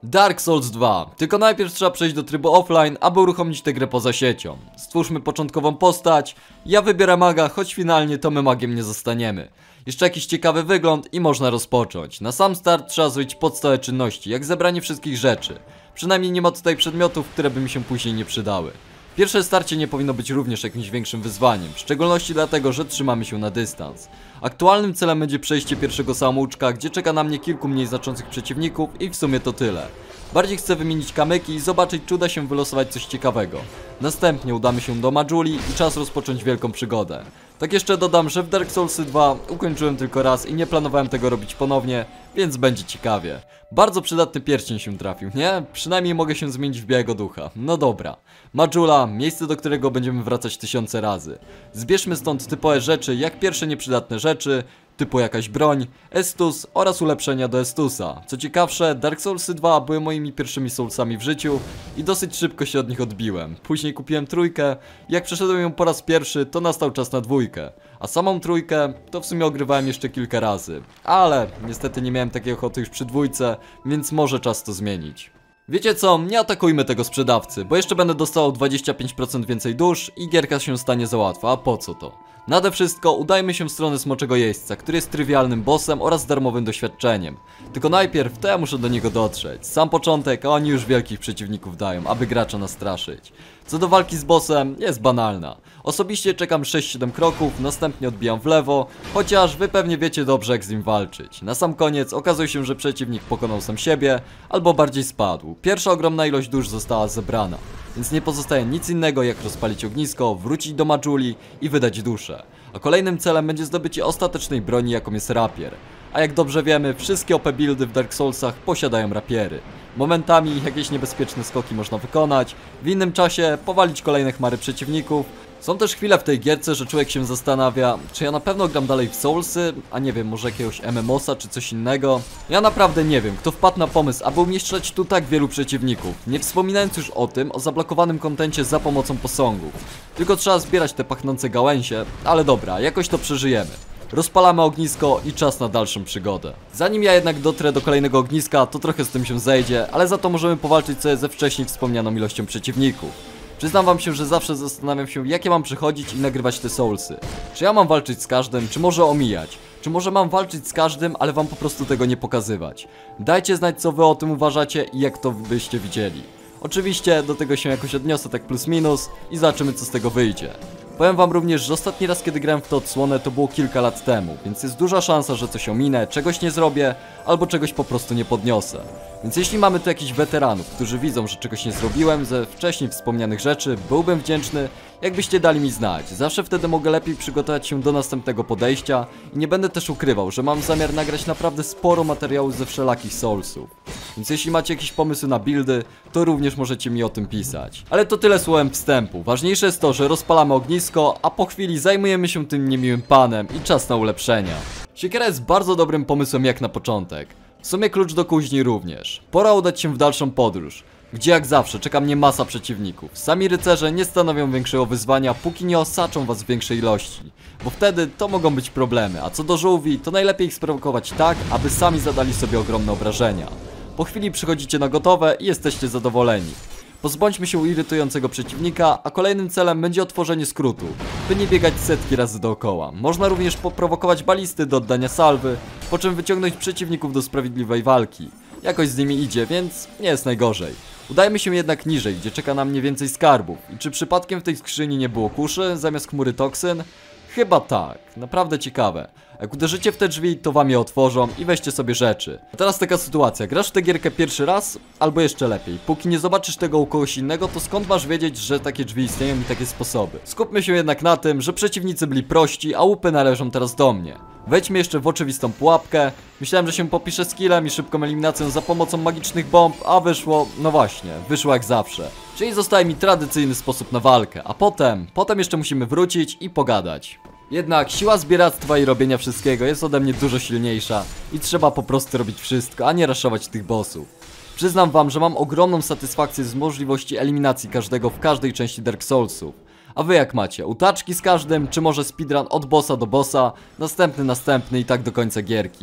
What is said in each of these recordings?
Dark Souls 2, tylko najpierw trzeba przejść do trybu offline, aby uruchomić tę grę poza siecią. Stwórzmy początkową postać, ja wybieram maga, choć finalnie to my magiem nie zostaniemy. Jeszcze jakiś ciekawy wygląd i można rozpocząć. Na sam start trzeba zrobić podstawowe czynności, jak zebranie wszystkich rzeczy. Przynajmniej nie ma tutaj przedmiotów, które by mi się później nie przydały. Pierwsze starcie nie powinno być również jakimś większym wyzwaniem, w szczególności dlatego, że trzymamy się na dystans. Aktualnym celem będzie przejście pierwszego samouczka, gdzie czeka na mnie kilku mniej znaczących przeciwników i w sumie to tyle. Bardziej chcę wymienić kamyki i zobaczyć, czy uda się wylosować coś ciekawego. Następnie udamy się do Majuli i czas rozpocząć wielką przygodę. Tak jeszcze dodam, że w Dark Soulsy 2 ukończyłem tylko raz i nie planowałem tego robić ponownie, więc będzie ciekawie. Bardzo przydatny pierścień się trafił, nie? Przynajmniej mogę się zmienić w białego ducha. No dobra. Majula, miejsce, do którego będziemy wracać tysiące razy. Zbierzmy stąd typowe rzeczy, jak pierwsze nieprzydatne rzeczy, typu jakaś broń, Estus oraz ulepszenia do Estusa. Co ciekawsze, Dark Soulsy 2 były moimi pierwszymi Soulsami w życiu i dosyć szybko się od nich odbiłem. Później kupiłem trójkę, jak przeszedłem ją po raz pierwszy, to nastał czas na dwójkę. A samą trójkę to w sumie ogrywałem jeszcze kilka razy. Ale niestety nie miałem takiej ochoty już przy dwójce, więc może czas to zmienić. Wiecie co, nie atakujmy tego sprzedawcy, bo jeszcze będę dostawał 25% więcej dusz i gierka się stanie za łatwa, a po co to? Nade wszystko udajmy się w stronę Smoczego Jeźdźca, który jest trywialnym bossem oraz darmowym doświadczeniem. Tylko najpierw to ja muszę do niego dotrzeć. Sam początek, a oni już wielkich przeciwników dają, aby gracza nastraszyć. Co do walki z bossem, jest banalna. Osobiście czekam 6-7 kroków, następnie odbijam w lewo, chociaż wy pewnie wiecie dobrze, jak z nim walczyć. Na sam koniec okazuje się, że przeciwnik pokonał sam siebie, albo bardziej spadł. Pierwsza ogromna ilość dusz została zebrana, więc nie pozostaje nic innego, jak rozpalić ognisko, wrócić do Majuli i wydać duszę. A kolejnym celem będzie zdobycie ostatecznej broni, jaką jest rapier. A jak dobrze wiemy, wszystkie OP buildy w Dark Soulsach posiadają rapiery. Momentami jakieś niebezpieczne skoki można wykonać, w innym czasie powalić kolejne chmary przeciwników. Są też chwile w tej gierce, że człowiek się zastanawia, czy ja na pewno gram dalej w Soulsy, a nie wiem, może jakiegoś MMOsa czy coś innego. Ja naprawdę nie wiem, kto wpadł na pomysł, aby umieszczać tu tak wielu przeciwników, nie wspominając już o zablokowanym kontencie za pomocą posągów. Tylko trzeba zbierać te pachnące gałęzie, ale dobra, jakoś to przeżyjemy. Rozpalamy ognisko i czas na dalszą przygodę. Zanim ja jednak dotrę do kolejnego ogniska, to trochę z tym się zejdzie, ale za to możemy powalczyć sobie ze wcześniej wspomnianą ilością przeciwników. Przyznam wam się, że zawsze zastanawiam się, jakie mam przychodzić i nagrywać te Soulsy. Czy ja mam walczyć z każdym, czy może omijać? Czy może mam walczyć z każdym, ale wam po prostu tego nie pokazywać? Dajcie znać, co wy o tym uważacie i jak to byście widzieli. Oczywiście do tego się jakoś odniosę tak plus minus i zobaczymy, co z tego wyjdzie. Powiem wam również, że ostatni raz, kiedy grałem w tę odsłonę, to było kilka lat temu, więc jest duża szansa, że coś ominę, czegoś nie zrobię, albo czegoś po prostu nie podniosę. Więc jeśli mamy tu jakichś weteranów, którzy widzą, że czegoś nie zrobiłem ze wcześniej wspomnianych rzeczy, byłbym wdzięczny, jakbyście dali mi znać. Zawsze wtedy mogę lepiej przygotować się do następnego podejścia i nie będę też ukrywał, że mam zamiar nagrać naprawdę sporo materiału ze wszelakich Soulsów. Więc jeśli macie jakieś pomysły na buildy, to również możecie mi o tym pisać. Ale to tyle słowem wstępu. Ważniejsze jest to, że rozpalamy ognisko, a po chwili zajmujemy się tym niemiłym panem i czas na ulepszenia. Siekiera jest bardzo dobrym pomysłem jak na początek. W sumie klucz do kuźni również. Pora udać się w dalszą podróż, gdzie jak zawsze czeka mnie masa przeciwników. Sami rycerze nie stanowią większego wyzwania, póki nie osaczą was w większej ilości, bo wtedy to mogą być problemy, a co do żółwi, to najlepiej ich sprowokować tak, aby sami zadali sobie ogromne obrażenia. Po chwili przychodzicie na gotowe i jesteście zadowoleni. Pozbądźmy się irytującego przeciwnika, a kolejnym celem będzie otworzenie skrótu, by nie biegać setki razy dookoła. Można również poprowokować balisty do oddania salwy, po czym wyciągnąć przeciwników do sprawiedliwej walki. Jakoś z nimi idzie, więc nie jest najgorzej. Udajmy się jednak niżej, gdzie czeka na mnie więcej skarbów. I czy przypadkiem w tej skrzyni nie było kuszy zamiast chmury toksyn? Chyba tak, naprawdę ciekawe. Jak uderzycie w te drzwi, to wam je otworzą i weźcie sobie rzeczy. A teraz taka sytuacja, grasz w tę gierkę pierwszy raz? Albo jeszcze lepiej, póki nie zobaczysz tego u kogoś innego, to skąd masz wiedzieć, że takie drzwi istnieją i takie sposoby? Skupmy się jednak na tym, że przeciwnicy byli prości, a łupy należą teraz do mnie. Wejdźmy jeszcze w oczywistą pułapkę. Myślałem, że się popiszę skillem i szybką eliminacją za pomocą magicznych bomb, a wyszło, no właśnie, wyszło jak zawsze. Czyli zostaje mi tradycyjny sposób na walkę, a potem jeszcze musimy wrócić i pogadać. Jednak siła zbieractwa i robienia wszystkiego jest ode mnie dużo silniejsza i trzeba po prostu robić wszystko, a nie raszować tych bossów. Przyznam wam, że mam ogromną satysfakcję z możliwości eliminacji każdego w każdej części Dark Soulsów. A wy jak macie? Utaczki z każdym, czy może speedrun od bossa do bossa, następny i tak do końca gierki?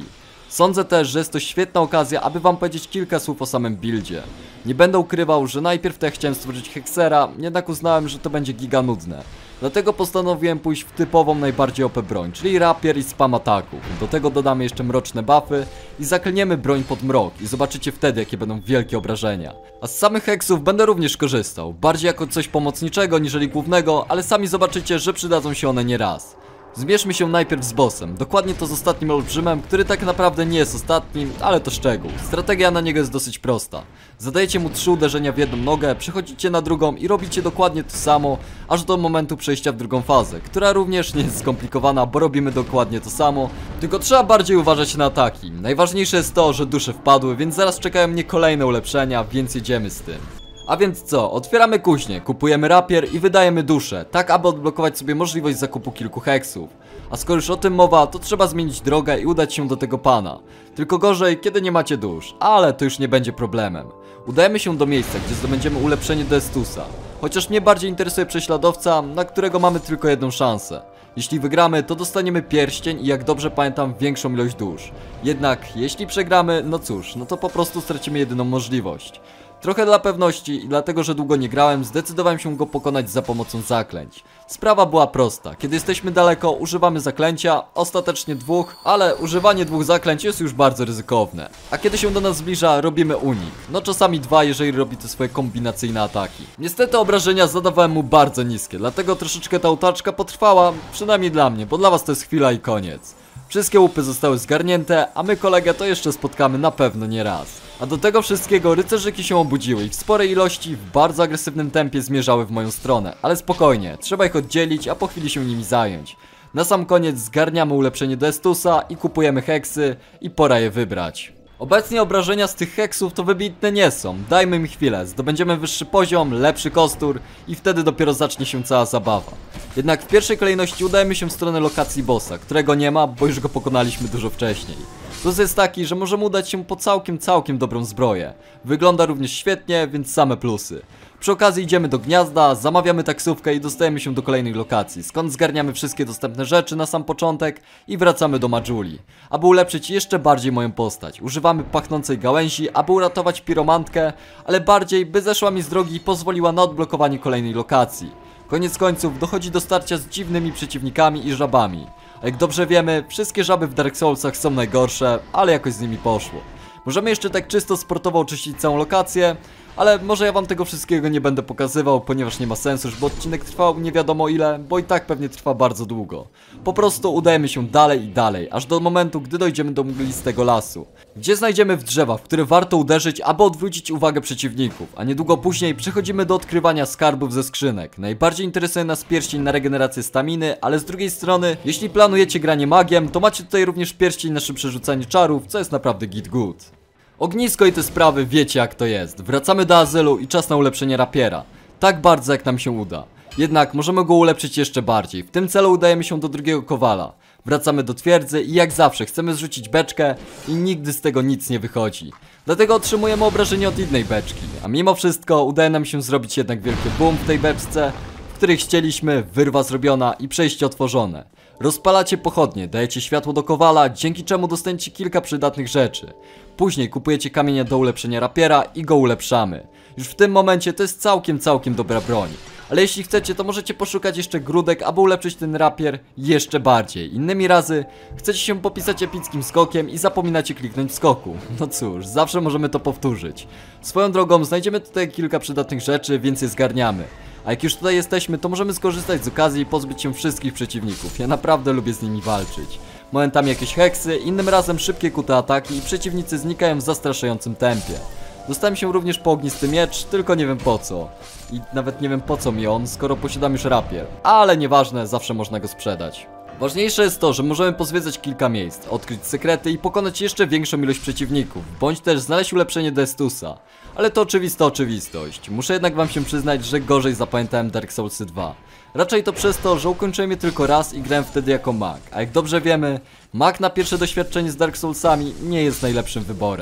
Sądzę też, że jest to świetna okazja, aby wam powiedzieć kilka słów o samym buildzie. Nie będę ukrywał, że najpierw to ja chciałem stworzyć Hexera, jednak uznałem, że to będzie giga nudne. Dlatego postanowiłem pójść w typową najbardziej OP broń, czyli rapier i spam ataku. Do tego dodamy jeszcze mroczne buffy i zaklniemy broń pod mrok i zobaczycie wtedy, jakie będą wielkie obrażenia. A z samych hexów będę również korzystał, bardziej jako coś pomocniczego niżeli głównego, ale sami zobaczycie, że przydadzą się one nieraz. Zmierzmy się najpierw z bossem, dokładnie to z ostatnim olbrzymem, który tak naprawdę nie jest ostatnim, ale to szczegół. Strategia na niego jest dosyć prosta. Zadajecie mu 3 uderzenia w jedną nogę, przechodzicie na drugą i robicie dokładnie to samo, aż do momentu przejścia w drugą fazę, która również nie jest skomplikowana, bo robimy dokładnie to samo, tylko trzeba bardziej uważać na ataki. Najważniejsze jest to, że dusze wpadły, więc zaraz czekają mnie kolejne ulepszenia, więc jedziemy z tym. A więc co, otwieramy kuźnię, kupujemy rapier i wydajemy duszę, tak aby odblokować sobie możliwość zakupu kilku heksów. A skoro już o tym mowa, to trzeba zmienić drogę i udać się do tego pana. Tylko gorzej, kiedy nie macie dusz, ale to już nie będzie problemem. Udajemy się do miejsca, gdzie zdobędziemy ulepszenie do Estusa. Chociaż mnie bardziej interesuje prześladowca, na którego mamy tylko jedną szansę. Jeśli wygramy, to dostaniemy pierścień i jak dobrze pamiętam większą ilość dusz. Jednak jeśli przegramy, no cóż, no to po prostu stracimy jedyną możliwość. Trochę dla pewności i dlatego, że długo nie grałem, zdecydowałem się go pokonać za pomocą zaklęć. Sprawa była prosta, kiedy jesteśmy daleko, używamy zaklęcia, ostatecznie 2, ale używanie 2 zaklęć jest już bardzo ryzykowne. A kiedy się do nas zbliża, robimy unik, no czasami 2, jeżeli robi te swoje kombinacyjne ataki. Niestety obrażenia zadawałem mu bardzo niskie, dlatego troszeczkę ta utarczka potrwała, przynajmniej dla mnie, bo dla was to jest chwila i koniec. Wszystkie łupy zostały zgarnięte, a my kolegę to jeszcze spotkamy na pewno nie raz. A do tego wszystkiego rycerzyki się obudziły i w sporej ilości w bardzo agresywnym tempie zmierzały w moją stronę. Ale spokojnie, trzeba ich oddzielić, a po chwili się nimi zająć. Na sam koniec zgarniamy ulepszenie do Estusa i kupujemy heksy i pora je wybrać. Obecnie obrażenia z tych heksów to wybitne nie są, dajmy mi chwilę, zdobędziemy wyższy poziom, lepszy kostur i wtedy dopiero zacznie się cała zabawa. Jednak w pierwszej kolejności udajemy się w stronę lokacji bossa, którego nie ma, bo już go pokonaliśmy dużo wcześniej. Plus jest taki, że możemy udać się po całkiem dobrą zbroję. Wygląda również świetnie, więc same plusy. Przy okazji idziemy do gniazda, zamawiamy taksówkę i dostajemy się do kolejnej lokacji, skąd zgarniamy wszystkie dostępne rzeczy na sam początek i wracamy do Majuli. Aby ulepszyć jeszcze bardziej moją postać, używamy pachnącej gałęzi, aby uratować piromantkę, ale bardziej by zeszła mi z drogi i pozwoliła na odblokowanie kolejnej lokacji. Koniec końców dochodzi do starcia z dziwnymi przeciwnikami i żabami. A jak dobrze wiemy, wszystkie żaby w Dark Soulsach są najgorsze, ale jakoś z nimi poszło. Możemy jeszcze tak czysto sportowo oczyścić całą lokację, ale może ja wam tego wszystkiego nie będę pokazywał, ponieważ nie ma sensu, bo odcinek trwał nie wiadomo ile, bo i tak pewnie trwa bardzo długo. Po prostu udajemy się dalej i dalej, aż do momentu, gdy dojdziemy do mglistego lasu, gdzie znajdziemy w drzewa, w które warto uderzyć, aby odwrócić uwagę przeciwników, a niedługo później przechodzimy do odkrywania skarbów ze skrzynek. Najbardziej interesuje nas pierścień na regenerację staminy, ale z drugiej strony, jeśli planujecie granie magiem, to macie tutaj również pierścień na szybsze rzucanie czarów, co jest naprawdę git good. Ognisko i te sprawy wiecie jak to jest. Wracamy do azylu i czas na ulepszenie rapiera. Tak bardzo jak nam się uda. Jednak możemy go ulepszyć jeszcze bardziej. W tym celu udajemy się do drugiego kowala. Wracamy do twierdzy i jak zawsze chcemy zrzucić beczkę i nigdy z tego nic nie wychodzi. Dlatego otrzymujemy obrażenie od innej beczki. A mimo wszystko udaje nam się zrobić jednak wielki boom w tej beczce, w której chcieliśmy, wyrwa zrobiona i przejście otworzone. Rozpalacie pochodnie, dajecie światło do kowala, dzięki czemu dostaniecie kilka przydatnych rzeczy. Później kupujecie kamienia do ulepszenia rapiera i go ulepszamy. Już w tym momencie to jest całkiem dobra broń. Ale jeśli chcecie, to możecie poszukać jeszcze grudek, aby ulepszyć ten rapier jeszcze bardziej. Innymi razy, chcecie się popisać epickim skokiem i zapominacie kliknąć skoku. No cóż, zawsze możemy to powtórzyć. Swoją drogą, znajdziemy tutaj kilka przydatnych rzeczy, więc je zgarniamy. A jak już tutaj jesteśmy, to możemy skorzystać z okazji i pozbyć się wszystkich przeciwników. Ja naprawdę lubię z nimi walczyć. Momentami jakieś heksy, innym razem szybkie kute ataki i przeciwnicy znikają w zastraszającym tempie. Dostałem się również po ognisty miecz, tylko nie wiem po co. I nawet nie wiem po co mi on, skoro posiadam już rapier. Ale nieważne, zawsze można go sprzedać. Ważniejsze jest to, że możemy pozwiedzać kilka miejsc, odkryć sekrety i pokonać jeszcze większą ilość przeciwników, bądź też znaleźć ulepszenie do Estusa. Ale to oczywista oczywistość. Muszę jednak wam się przyznać, że gorzej zapamiętałem Dark Soulsy 2. Raczej to przez to, że ukończyłem je tylko raz i grałem wtedy jako mag. A jak dobrze wiemy, mag na pierwsze doświadczenie z Dark Soulsami nie jest najlepszym wyborem.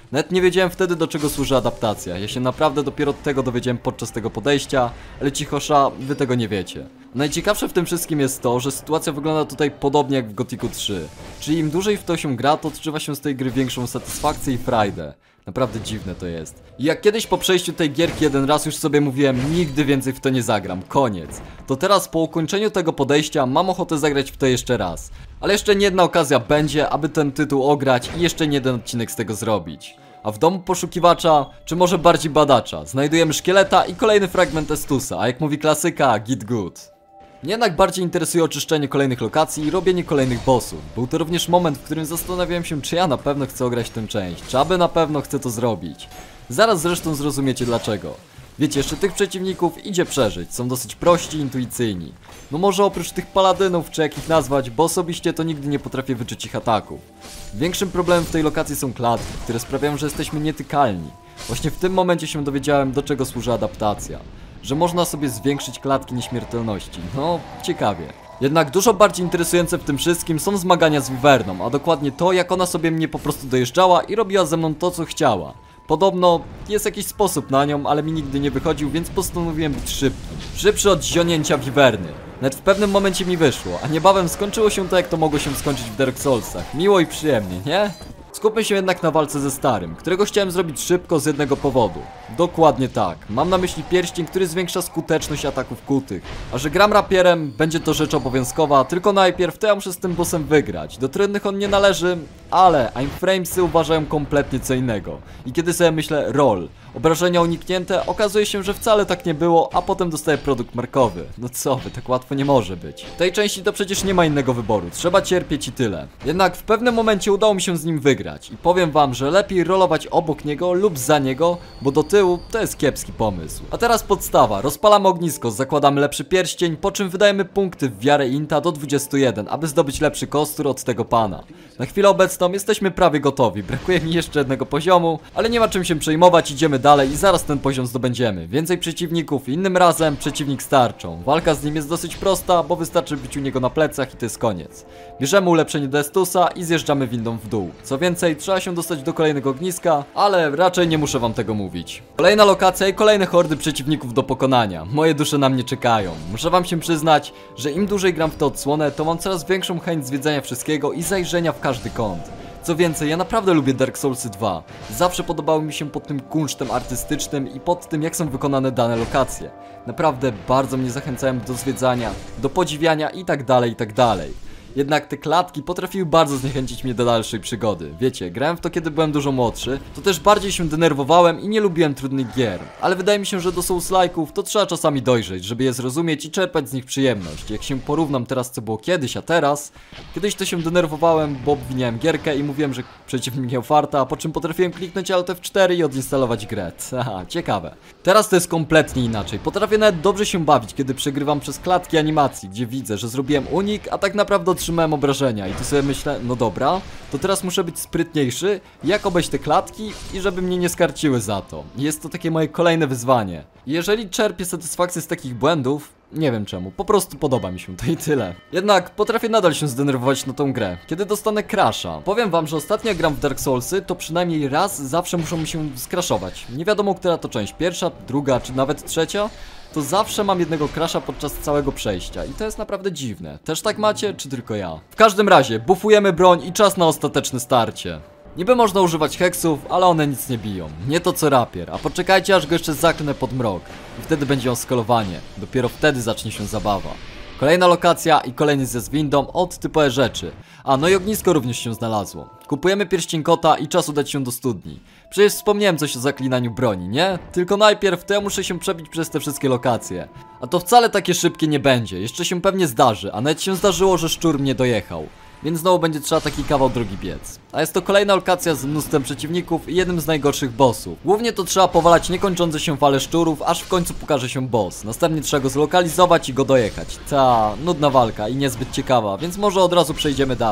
Nawet nie wiedziałem wtedy, do czego służy adaptacja. Ja się naprawdę dopiero tego dowiedziałem podczas tego podejścia, ale cichosza, wy tego nie wiecie. Najciekawsze w tym wszystkim jest to, że sytuacja wygląda tutaj podobnie jak w Gothicu 3. Czyli im dłużej w to się gra, to odczuwa się z tej gry większą satysfakcję i frajdę. Naprawdę dziwne to jest. I jak kiedyś po przejściu tej gierki jeden raz już sobie mówiłem, nigdy więcej w to nie zagram, koniec. To teraz po ukończeniu tego podejścia mam ochotę zagrać w to jeszcze raz. Ale jeszcze nie jedna okazja będzie, aby ten tytuł ograć i jeszcze nie jeden odcinek z tego zrobić. A w domu poszukiwacza, czy może bardziej badacza, znajdujemy szkieleta i kolejny fragment Estusa, a jak mówi klasyka, git good. Mnie jednak bardziej interesuje oczyszczenie kolejnych lokacji i robienie kolejnych bossów. Był to również moment, w którym zastanawiałem się, czy ja na pewno chcę ograć tę część, czy aby na pewno chcę to zrobić. Zaraz zresztą zrozumiecie dlaczego. Wiecie, jeszcze tych przeciwników idzie przeżyć, są dosyć prości i intuicyjni. No może oprócz tych paladynów, czy jak ich nazwać, bo osobiście to nigdy nie potrafię wyczuć ich ataków. Większym problemem w tej lokacji są klatki, które sprawiają, że jesteśmy nietykalni. Właśnie w tym momencie się dowiedziałem, do czego służy adaptacja. Że można sobie zwiększyć klatki nieśmiertelności. No, ciekawie. Jednak dużo bardziej interesujące w tym wszystkim są zmagania z Wiwerną, a dokładnie to, jak ona sobie mnie po prostu dojeżdżała i robiła ze mną to, co chciała. Podobno jest jakiś sposób na nią, ale mi nigdy nie wychodził, więc postanowiłem być szybki. Szybszy od zionięcia Wiwerny. Nawet w pewnym momencie mi wyszło, a niebawem skończyło się to, jak to mogło się skończyć w Dark Soulsach. Miło i przyjemnie, nie? Skupmy się jednak na walce ze starym, którego chciałem zrobić szybko z jednego powodu. Dokładnie tak, mam na myśli pierścień, który zwiększa skuteczność ataków kutych. A że gram rapierem, będzie to rzecz obowiązkowa, tylko najpierw to ja muszę z tym bossem wygrać. Do trudnych on nie należy, ale Aimframesy uważają kompletnie co innego. I kiedy sobie myślę, roll, obrażenia uniknięte, okazuje się, że wcale tak nie było, a potem dostaję produkt markowy. No co wy, tak łatwo nie może być. W tej części to przecież nie ma innego wyboru, trzeba cierpieć i tyle. Jednak w pewnym momencie udało mi się z nim wygrać. I powiem wam, że lepiej rolować obok niego lub za niego, bo do tyłu to jest kiepski pomysł. A teraz podstawa, rozpalamy ognisko, zakładamy lepszy pierścień, po czym wydajemy punkty w wiarę Inta do 21, aby zdobyć lepszy kostur od tego pana. Na chwilę obecną jesteśmy prawie gotowi, brakuje mi jeszcze jednego poziomu, ale nie ma czym się przejmować, idziemy dalej i zaraz ten poziom zdobędziemy. Więcej przeciwników, innym razem przeciwnik z tarczą. Walka z nim jest dosyć prosta, bo wystarczy być u niego na plecach i to jest koniec. Bierzemy ulepszenie do Estusa i zjeżdżamy windą w dół. Co więcej, trzeba się dostać do kolejnego ogniska, ale raczej nie muszę wam tego mówić. Kolejna lokacja i kolejne hordy przeciwników do pokonania. Moje dusze na mnie czekają. Muszę wam się przyznać, że im dłużej gram w tę odsłonę, to mam coraz większą chęć zwiedzania wszystkiego i zajrzenia w każdy kąt. Co więcej, ja naprawdę lubię Dark Soulsy 2. Zawsze podobały mi się pod tym kunsztem artystycznym i pod tym, jak są wykonane dane lokacje. Naprawdę bardzo mnie zachęcają do zwiedzania, do podziwiania i tak dalej, i tak dalej. Jednak te klatki potrafiły bardzo zniechęcić mnie do dalszej przygody. Wiecie, grałem w to kiedy byłem dużo młodszy, to też bardziej się denerwowałem i nie lubiłem trudnych gier. Ale wydaje mi się, że do Souls-like'ów to trzeba czasami dojrzeć, żeby je zrozumieć i czerpać z nich przyjemność. Jak się porównam teraz, co było kiedyś, a teraz, kiedyś to się denerwowałem, bo obwiniałem gierkę i mówiłem, że przeciwnik miał farta, a po czym potrafiłem kliknąć Alt F4 i odinstalować grę. Haha, ciekawe. Teraz to jest kompletnie inaczej. Potrafię nawet dobrze się bawić, kiedy przegrywam przez klatki animacji, gdzie widzę, że zrobiłem unik, a tak naprawdę otrzymałem obrażenia i tu sobie myślę, no dobra, to teraz muszę być sprytniejszy, jak obejść te klatki i żeby mnie nie skarciły za to. Jest to takie moje kolejne wyzwanie. Jeżeli czerpię satysfakcję z takich błędów, nie wiem czemu, po prostu podoba mi się to i tyle. Jednak potrafię nadal się zdenerwować na tą grę, kiedy dostanę crasha. Powiem wam, że ostatnio jak gram w Dark Soulsy, to przynajmniej raz zawsze muszą mi się skraszować. Nie wiadomo, która to część, pierwsza, druga czy nawet trzecia. To zawsze mam jednego crasha podczas całego przejścia i to jest naprawdę dziwne. Też tak macie, czy tylko ja? W każdym razie, bufujemy broń i czas na ostateczne starcie. Niby można używać heksów, ale one nic nie biją. Nie to co rapier, a poczekajcie aż go jeszcze zaklnę pod mrok. I wtedy będzie on skalowanie. Dopiero wtedy zacznie się zabawa. Kolejna lokacja i kolejny ze z windą od typowe rzeczy. A no i ognisko również się znalazło. Kupujemy pierścień kota i czas udać się do studni. Przecież wspomniałem coś o zaklinaniu broni, nie? Tylko najpierw to ja muszę się przebić przez te wszystkie lokacje. A to wcale takie szybkie nie będzie, jeszcze się pewnie zdarzy, a nawet się zdarzyło, że szczur mnie dojechał. Więc znowu będzie trzeba taki kawał drogi biec. A jest to kolejna lokacja z mnóstwem przeciwników i jednym z najgorszych bossów. Głównie to trzeba powalać niekończące się fale szczurów, aż w końcu pokaże się boss. Następnie trzeba go zlokalizować i go dojechać. Ta nudna walka i niezbyt ciekawa, więc może od razu przejdziemy dalej.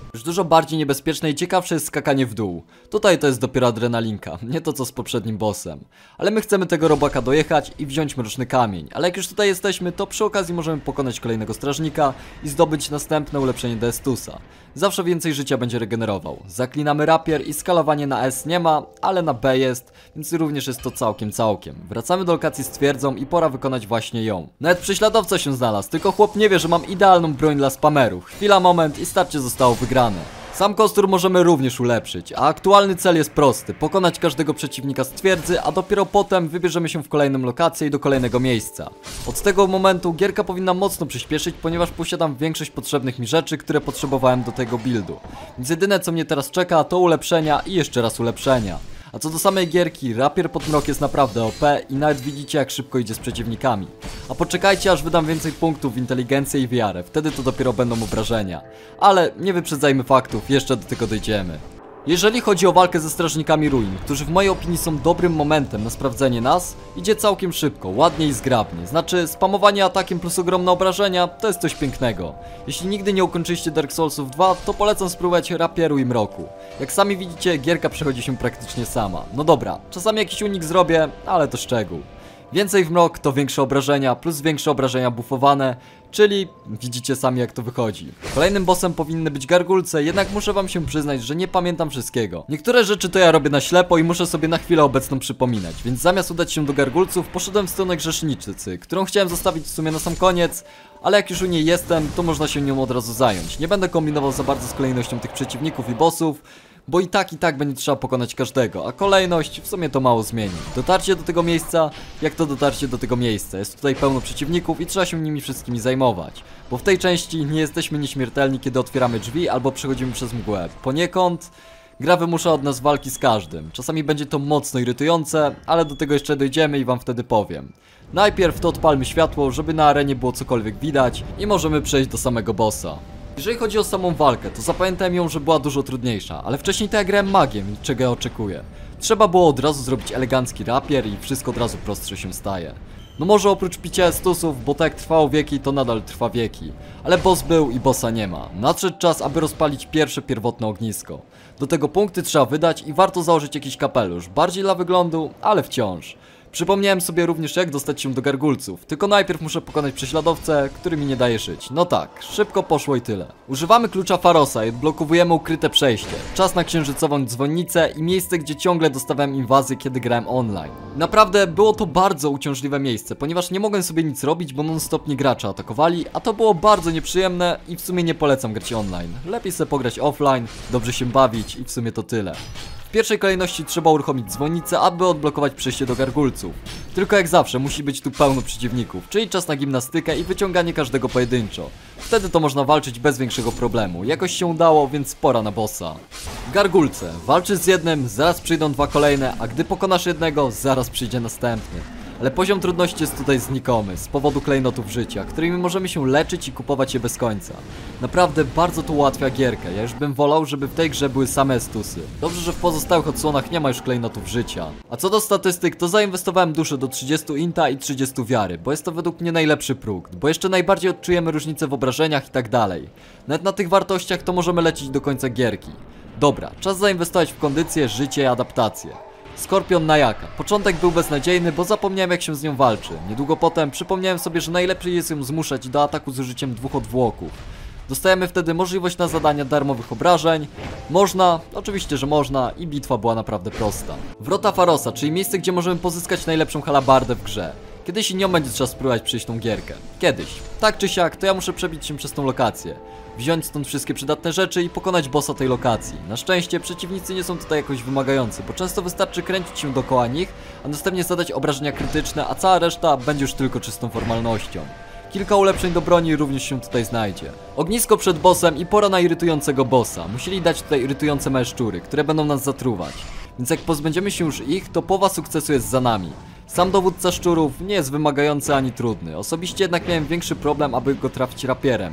Już dużo bardziej niebezpieczne i ciekawsze jest skakanie w dół. Tutaj to jest dopiero adrenalinka, nie to co z poprzednim bossem. Ale my chcemy tego robaka dojechać i wziąć mroczny kamień. Ale jak już tutaj jesteśmy, to przy okazji możemy pokonać kolejnego strażnika i zdobyć następne ulepszenie Destusa. Zawsze więcej życia będzie regenerował. Zaklinamy rapier i skalowanie na S nie ma, ale na B jest, więc również jest to całkiem. Wracamy do lokacji z twierdzą i pora wykonać właśnie ją. Nawet prześladowca się znalazł, tylko chłop nie wie, że mam idealną broń dla spamerów. Chwila, moment i starcie zostało wygrane. Sam kostur możemy również ulepszyć, a aktualny cel jest prosty: pokonać każdego przeciwnika z twierdzy, a dopiero potem wybierzemy się w kolejną lokację i do kolejnego miejsca. Od tego momentu gierka powinna mocno przyspieszyć, ponieważ posiadam większość potrzebnych mi rzeczy, które potrzebowałem do tego buildu. Więc jedyne co mnie teraz czeka to ulepszenia i jeszcze raz ulepszenia. A co do samej gierki, rapier pod mrok jest naprawdę OP i nawet widzicie jak szybko idzie z przeciwnikami. A poczekajcie aż wydam więcej punktów w inteligencję i wiarę, wtedy to dopiero będą obrażenia. Ale nie wyprzedzajmy faktów, jeszcze do tego dojdziemy. Jeżeli chodzi o walkę ze strażnikami ruin, którzy w mojej opinii są dobrym momentem na sprawdzenie nas, idzie całkiem szybko, ładnie i zgrabnie. Znaczy spamowanie atakiem plus ogromne obrażenia to jest coś pięknego. Jeśli nigdy nie ukończyliście Dark Soulsów 2, to polecam spróbować rapieru i mroku. Jak sami widzicie, gierka przechodzi się praktycznie sama. No dobra, czasami jakiś unik zrobię, ale to szczegół. Więcej w mrok to większe obrażenia, plus większe obrażenia buffowane, czyli widzicie sami jak to wychodzi. Kolejnym bossem powinny być gargulce, jednak muszę wam się przyznać, że nie pamiętam wszystkiego. Niektóre rzeczy to ja robię na ślepo i muszę sobie na chwilę obecną przypominać, więc zamiast udać się do gargulców, poszedłem w stronę grzeszniczycy, którą chciałem zostawić w sumie na sam koniec, ale jak już u niej jestem, to można się nią od razu zająć. Nie będę kombinował za bardzo z kolejnością tych przeciwników i bossów, bo i tak będzie trzeba pokonać każdego, a kolejność w sumie to mało zmieni. Dotarcie do tego miejsca, jak to dotarcie do tego miejsca. Jest tutaj pełno przeciwników i trzeba się nimi wszystkimi zajmować. Bo w tej części nie jesteśmy nieśmiertelni, kiedy otwieramy drzwi albo przechodzimy przez mgłę. Poniekąd gra wymusza od nas walki z każdym. Czasami będzie to mocno irytujące, ale do tego jeszcze dojdziemy i wam wtedy powiem. Najpierw to odpalmy światło, żeby na arenie było cokolwiek widać i możemy przejść do samego bossa. Jeżeli chodzi o samą walkę, to zapamiętałem ją, że była dużo trudniejsza, ale wcześniej to ja grałem magiem i czego ja oczekuję. Trzeba było od razu zrobić elegancki rapier i wszystko od razu prostsze się staje. No może oprócz picia estusów, bo tak jak trwało wieki, to nadal trwa wieki. Ale boss był i bossa nie ma. Nadszedł czas, aby rozpalić pierwsze pierwotne ognisko. Do tego punkty trzeba wydać i warto założyć jakiś kapelusz, bardziej dla wyglądu, ale wciąż. Przypomniałem sobie również jak dostać się do gargulców, tylko najpierw muszę pokonać prześladowcę, który mi nie daje szyć. No tak, szybko poszło i tyle. Używamy klucza Pharosa i odblokowujemy ukryte przejście. Czas na księżycową dzwonnicę i miejsce, gdzie ciągle dostawałem inwazję, kiedy grałem online. Naprawdę było to bardzo uciążliwe miejsce, ponieważ nie mogłem sobie nic robić, bo non-stop nie gracze atakowali, a to było bardzo nieprzyjemne i w sumie nie polecam grać online. Lepiej sobie pograć offline, dobrze się bawić i w sumie to tyle. W pierwszej kolejności trzeba uruchomić dzwonnicę, aby odblokować przejście do gargulców. Tylko jak zawsze musi być tu pełno przeciwników, czyli czas na gimnastykę i wyciąganie każdego pojedynczo. Wtedy to można walczyć bez większego problemu. Jakoś się udało, więc pora na bossa. Gargulce. Walczysz z jednym, zaraz przyjdą dwa kolejne, a gdy pokonasz jednego, zaraz przyjdzie następny. Ale poziom trudności jest tutaj znikomy, z powodu klejnotów życia, którymi możemy się leczyć i kupować je bez końca. Naprawdę bardzo to ułatwia gierkę, ja już bym wolał, żeby w tej grze były same estusy. Dobrze, że w pozostałych odsłonach nie ma już klejnotów życia. A co do statystyk, to zainwestowałem duszę do 30 inta i 30 wiary, bo jest to według mnie najlepszy próg, bo jeszcze najbardziej odczujemy różnice w obrażeniach i tak dalej. Nawet na tych wartościach to możemy lecieć do końca gierki. Dobra, czas zainwestować w kondycję, życie i adaptację. Skorpion Najaka. Początek był beznadziejny, bo zapomniałem jak się z nią walczy. Niedługo potem przypomniałem sobie, że najlepiej jest ją zmuszać do ataku z użyciem dwóch odwłoków. Dostajemy wtedy możliwość na zadania darmowych obrażeń. Można, oczywiście, że można i bitwa była naprawdę prosta. Wrota Pharosa, czyli miejsce, gdzie możemy pozyskać najlepszą halabardę w grze. Kiedyś i nią będzie trzeba spróbować przejść tą gierkę. Kiedyś. Tak czy siak, to ja muszę przebić się przez tą lokację. Wziąć stąd wszystkie przydatne rzeczy i pokonać bossa tej lokacji. Na szczęście przeciwnicy nie są tutaj jakoś wymagający, bo często wystarczy kręcić się dookoła nich, a następnie zadać obrażenia krytyczne, a cała reszta będzie już tylko czystą formalnością. Kilka ulepszeń do broni również się tutaj znajdzie. Ognisko przed bossem i pora na irytującego bossa. Musieli dać tutaj irytujące małe szczury, które będą nas zatruwać. Więc jak pozbędziemy się już ich, to połowa sukcesu jest za nami. Sam dowódca szczurów nie jest wymagający ani trudny. Osobiście jednak miałem większy problem, aby go trafić rapierem.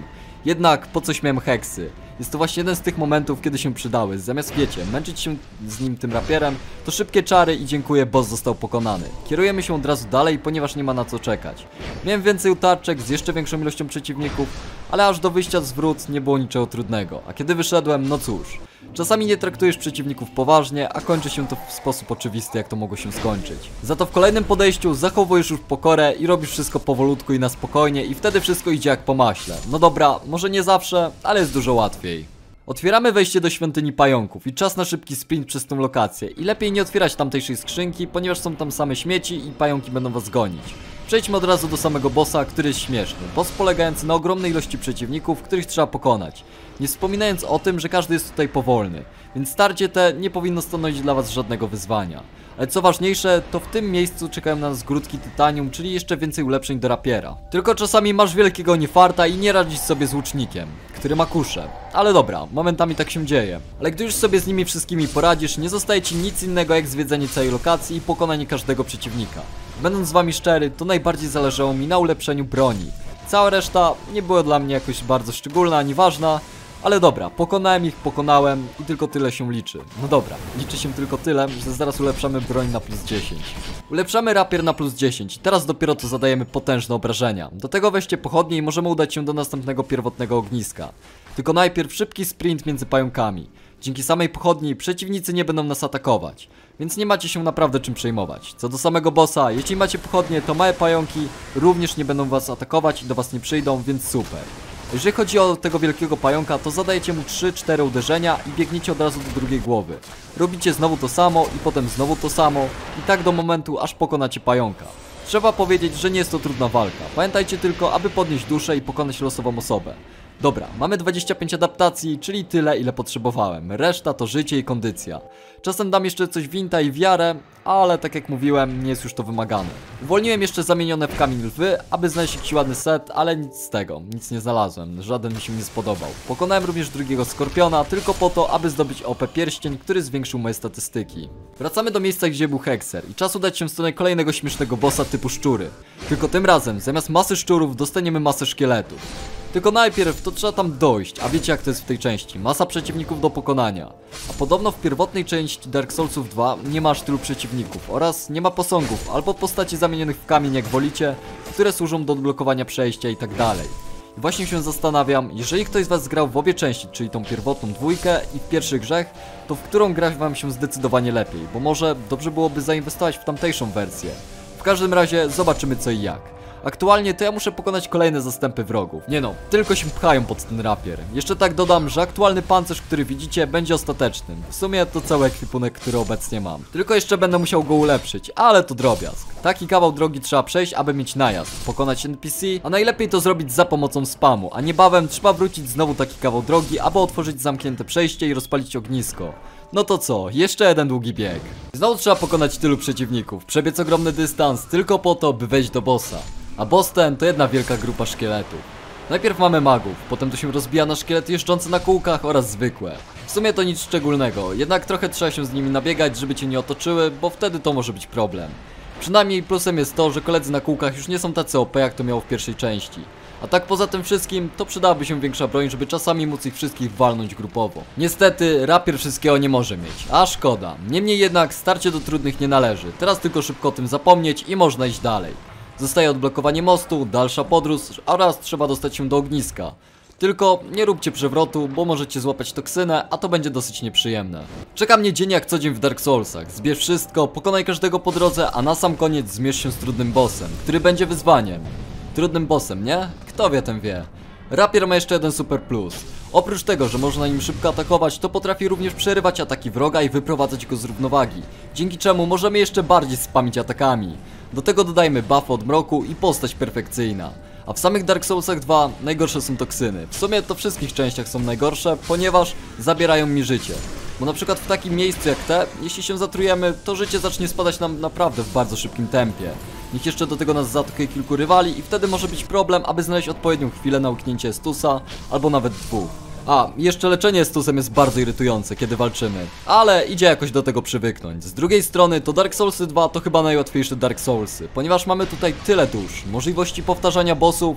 Jednak po coś miałem heksy? Jest to właśnie jeden z tych momentów, kiedy się przydały. Zamiast, wiecie, męczyć się z nim tym rapierem, to szybkie czary i dziękuję, boss został pokonany. Kierujemy się od razu dalej, ponieważ nie ma na co czekać. Miałem więcej utarczek z jeszcze większą ilością przeciwników, ale aż do wyjścia z wrót nie było niczego trudnego. A kiedy wyszedłem, no cóż. Czasami nie traktujesz przeciwników poważnie, a kończy się to w sposób oczywisty, jak to mogło się skończyć. Za to w kolejnym podejściu zachowujesz już pokorę i robisz wszystko powolutku i na spokojnie i wtedy wszystko idzie jak po maśle. No dobra, może nie zawsze, ale jest dużo łatwiej. Otwieramy wejście do świątyni pająków i czas na szybki sprint przez tą lokację. I lepiej nie otwierać tamtejszej skrzynki, ponieważ są tam same śmieci i pająki będą was gonić. Przejdźmy od razu do samego bossa, który jest śmieszny. Boss polegający na ogromnej ilości przeciwników, których trzeba pokonać. Nie wspominając o tym, że każdy jest tutaj powolny, więc starcie te nie powinno stanowić dla was żadnego wyzwania. Ale co ważniejsze, to w tym miejscu czekają na nas grudki tytanium, czyli jeszcze więcej ulepszeń do rapiera. Tylko czasami masz wielkiego niefarta i nie radzisz sobie z łucznikiem, który ma kuszę. Ale dobra, momentami tak się dzieje. Ale gdy już sobie z nimi wszystkimi poradzisz, nie zostaje ci nic innego jak zwiedzenie całej lokacji i pokonanie każdego przeciwnika. Będąc z wami szczery, to najbardziej zależało mi na ulepszeniu broni. Cała reszta nie była dla mnie jakoś bardzo szczególna ani ważna. Ale dobra, pokonałem ich, pokonałem i tylko tyle się liczy. No dobra, liczy się tylko tyle, że zaraz ulepszamy broń na plus 10. Ulepszamy rapier na plus 10, teraz dopiero to zadajemy potężne obrażenia. Do tego weźcie pochodnie i możemy udać się do następnego pierwotnego ogniska. Tylko najpierw szybki sprint między pająkami. Dzięki samej pochodni przeciwnicy nie będą nas atakować, więc nie macie się naprawdę czym przejmować. Co do samego bossa, jeśli macie pochodnie, to małe pająki również nie będą was atakować i do was nie przyjdą, więc super. Jeżeli chodzi o tego wielkiego pająka, to zadajecie mu 3-4 uderzenia i biegniecie od razu do drugiej głowy. Robicie znowu to samo i potem znowu to samo i tak do momentu, aż pokonacie pająka. Trzeba powiedzieć, że nie jest to trudna walka. Pamiętajcie tylko, aby podnieść duszę i pokonać losową osobę. Dobra, mamy 25 adaptacji, czyli tyle, ile potrzebowałem. Reszta to życie i kondycja. Czasem dam jeszcze coś winta i wiarę, ale tak jak mówiłem, nie jest już to wymagane. Uwolniłem jeszcze zamienione w kamień lwy, aby znaleźć jakiś ładny set, ale nic z tego, nic nie znalazłem, żaden mi się nie spodobał. Pokonałem również drugiego skorpiona, tylko po to, aby zdobyć OP pierścień, który zwiększył moje statystyki. Wracamy do miejsca, gdzie był hekser i czas udać się w stronę kolejnego śmiesznego bossa typu szczury. Tylko tym razem, zamiast masy szczurów, dostaniemy masę szkieletów. Tylko najpierw to trzeba tam dojść, a wiecie jak to jest w tej części, masa przeciwników do pokonania. A podobno w pierwotnej części Dark Soulsów 2 nie ma aż tylu przeciwników oraz nie ma posągów albo postaci zamienionych w kamień jak wolicie, które służą do odblokowania przejścia i tak dalej. I właśnie się zastanawiam, jeżeli ktoś z was grał w obie części, czyli tą pierwotną dwójkę i w pierwszy grzech, to w którą gra wam się zdecydowanie lepiej, bo może dobrze byłoby zainwestować w tamtejszą wersję. W każdym razie zobaczymy co i jak. Aktualnie to ja muszę pokonać kolejne zastępy wrogów. Nie no, tylko się pchają pod ten rapier. Jeszcze tak dodam, że aktualny pancerz, który widzicie, będzie ostatecznym. W sumie to cały ekwipunek, który obecnie mam. Tylko jeszcze będę musiał go ulepszyć, ale to drobiazg. Taki kawał drogi trzeba przejść, aby mieć najazd, pokonać NPC, a najlepiej to zrobić za pomocą spamu, a niebawem trzeba wrócić znowu taki kawał drogi, aby otworzyć zamknięte przejście i rozpalić ognisko. No to co, jeszcze jeden długi bieg. Znowu trzeba pokonać tylu przeciwników, przebiec ogromny dystans tylko po to, by wejść do bossa. A boss ten to jedna wielka grupa szkieletów. Najpierw mamy magów, potem to się rozbija na szkielety jeżdżące na kółkach oraz zwykłe. W sumie to nic szczególnego, jednak trochę trzeba się z nimi nabiegać, żeby cię nie otoczyły, bo wtedy to może być problem. Przynajmniej plusem jest to, że koledzy na kółkach już nie są tacy OP jak to miało w pierwszej części. A tak poza tym wszystkim, to przydałaby się większa broń, żeby czasami móc ich wszystkich walnąć grupowo. Niestety, rapier wszystkiego nie może mieć, a szkoda. Niemniej jednak, starcie do trudnych nie należy. Teraz tylko szybko o tym zapomnieć i można iść dalej. Zostaje odblokowanie mostu, dalsza podróż oraz trzeba dostać się do ogniska. Tylko nie róbcie przewrotu, bo możecie złapać toksynę, a to będzie dosyć nieprzyjemne. Czeka mnie dzień jak co dzień w Dark Soulsach. Zbierz wszystko, pokonaj każdego po drodze, a na sam koniec zmierz się z trudnym bossem, który będzie wyzwaniem. Trudnym bossem, nie? Kto wie, ten wie. Rapier ma jeszcze jeden super plus. Oprócz tego, że można nim szybko atakować, to potrafi również przerywać ataki wroga i wyprowadzać go z równowagi, dzięki czemu możemy jeszcze bardziej spamić atakami. Do tego dodajmy buff od mroku i postać perfekcyjna. A w samych Dark Soulsach 2 najgorsze są toksyny. W sumie to w wszystkich częściach są najgorsze, ponieważ zabierają mi życie. Bo na przykład w takim miejscu jak te, jeśli się zatrujemy, to życie zacznie spadać nam naprawdę w bardzo szybkim tempie. Niech jeszcze do tego nas zaatakuje kilku rywali i wtedy może być problem, aby znaleźć odpowiednią chwilę na łyknięcie Estusa, albo nawet dwóch. A, jeszcze leczenie Estusem jest bardzo irytujące, kiedy walczymy, ale idzie jakoś do tego przywyknąć. Z drugiej strony to Dark Soulsy 2 to chyba najłatwiejsze Dark Soulsy, ponieważ mamy tutaj tyle dusz, możliwości powtarzania bossów,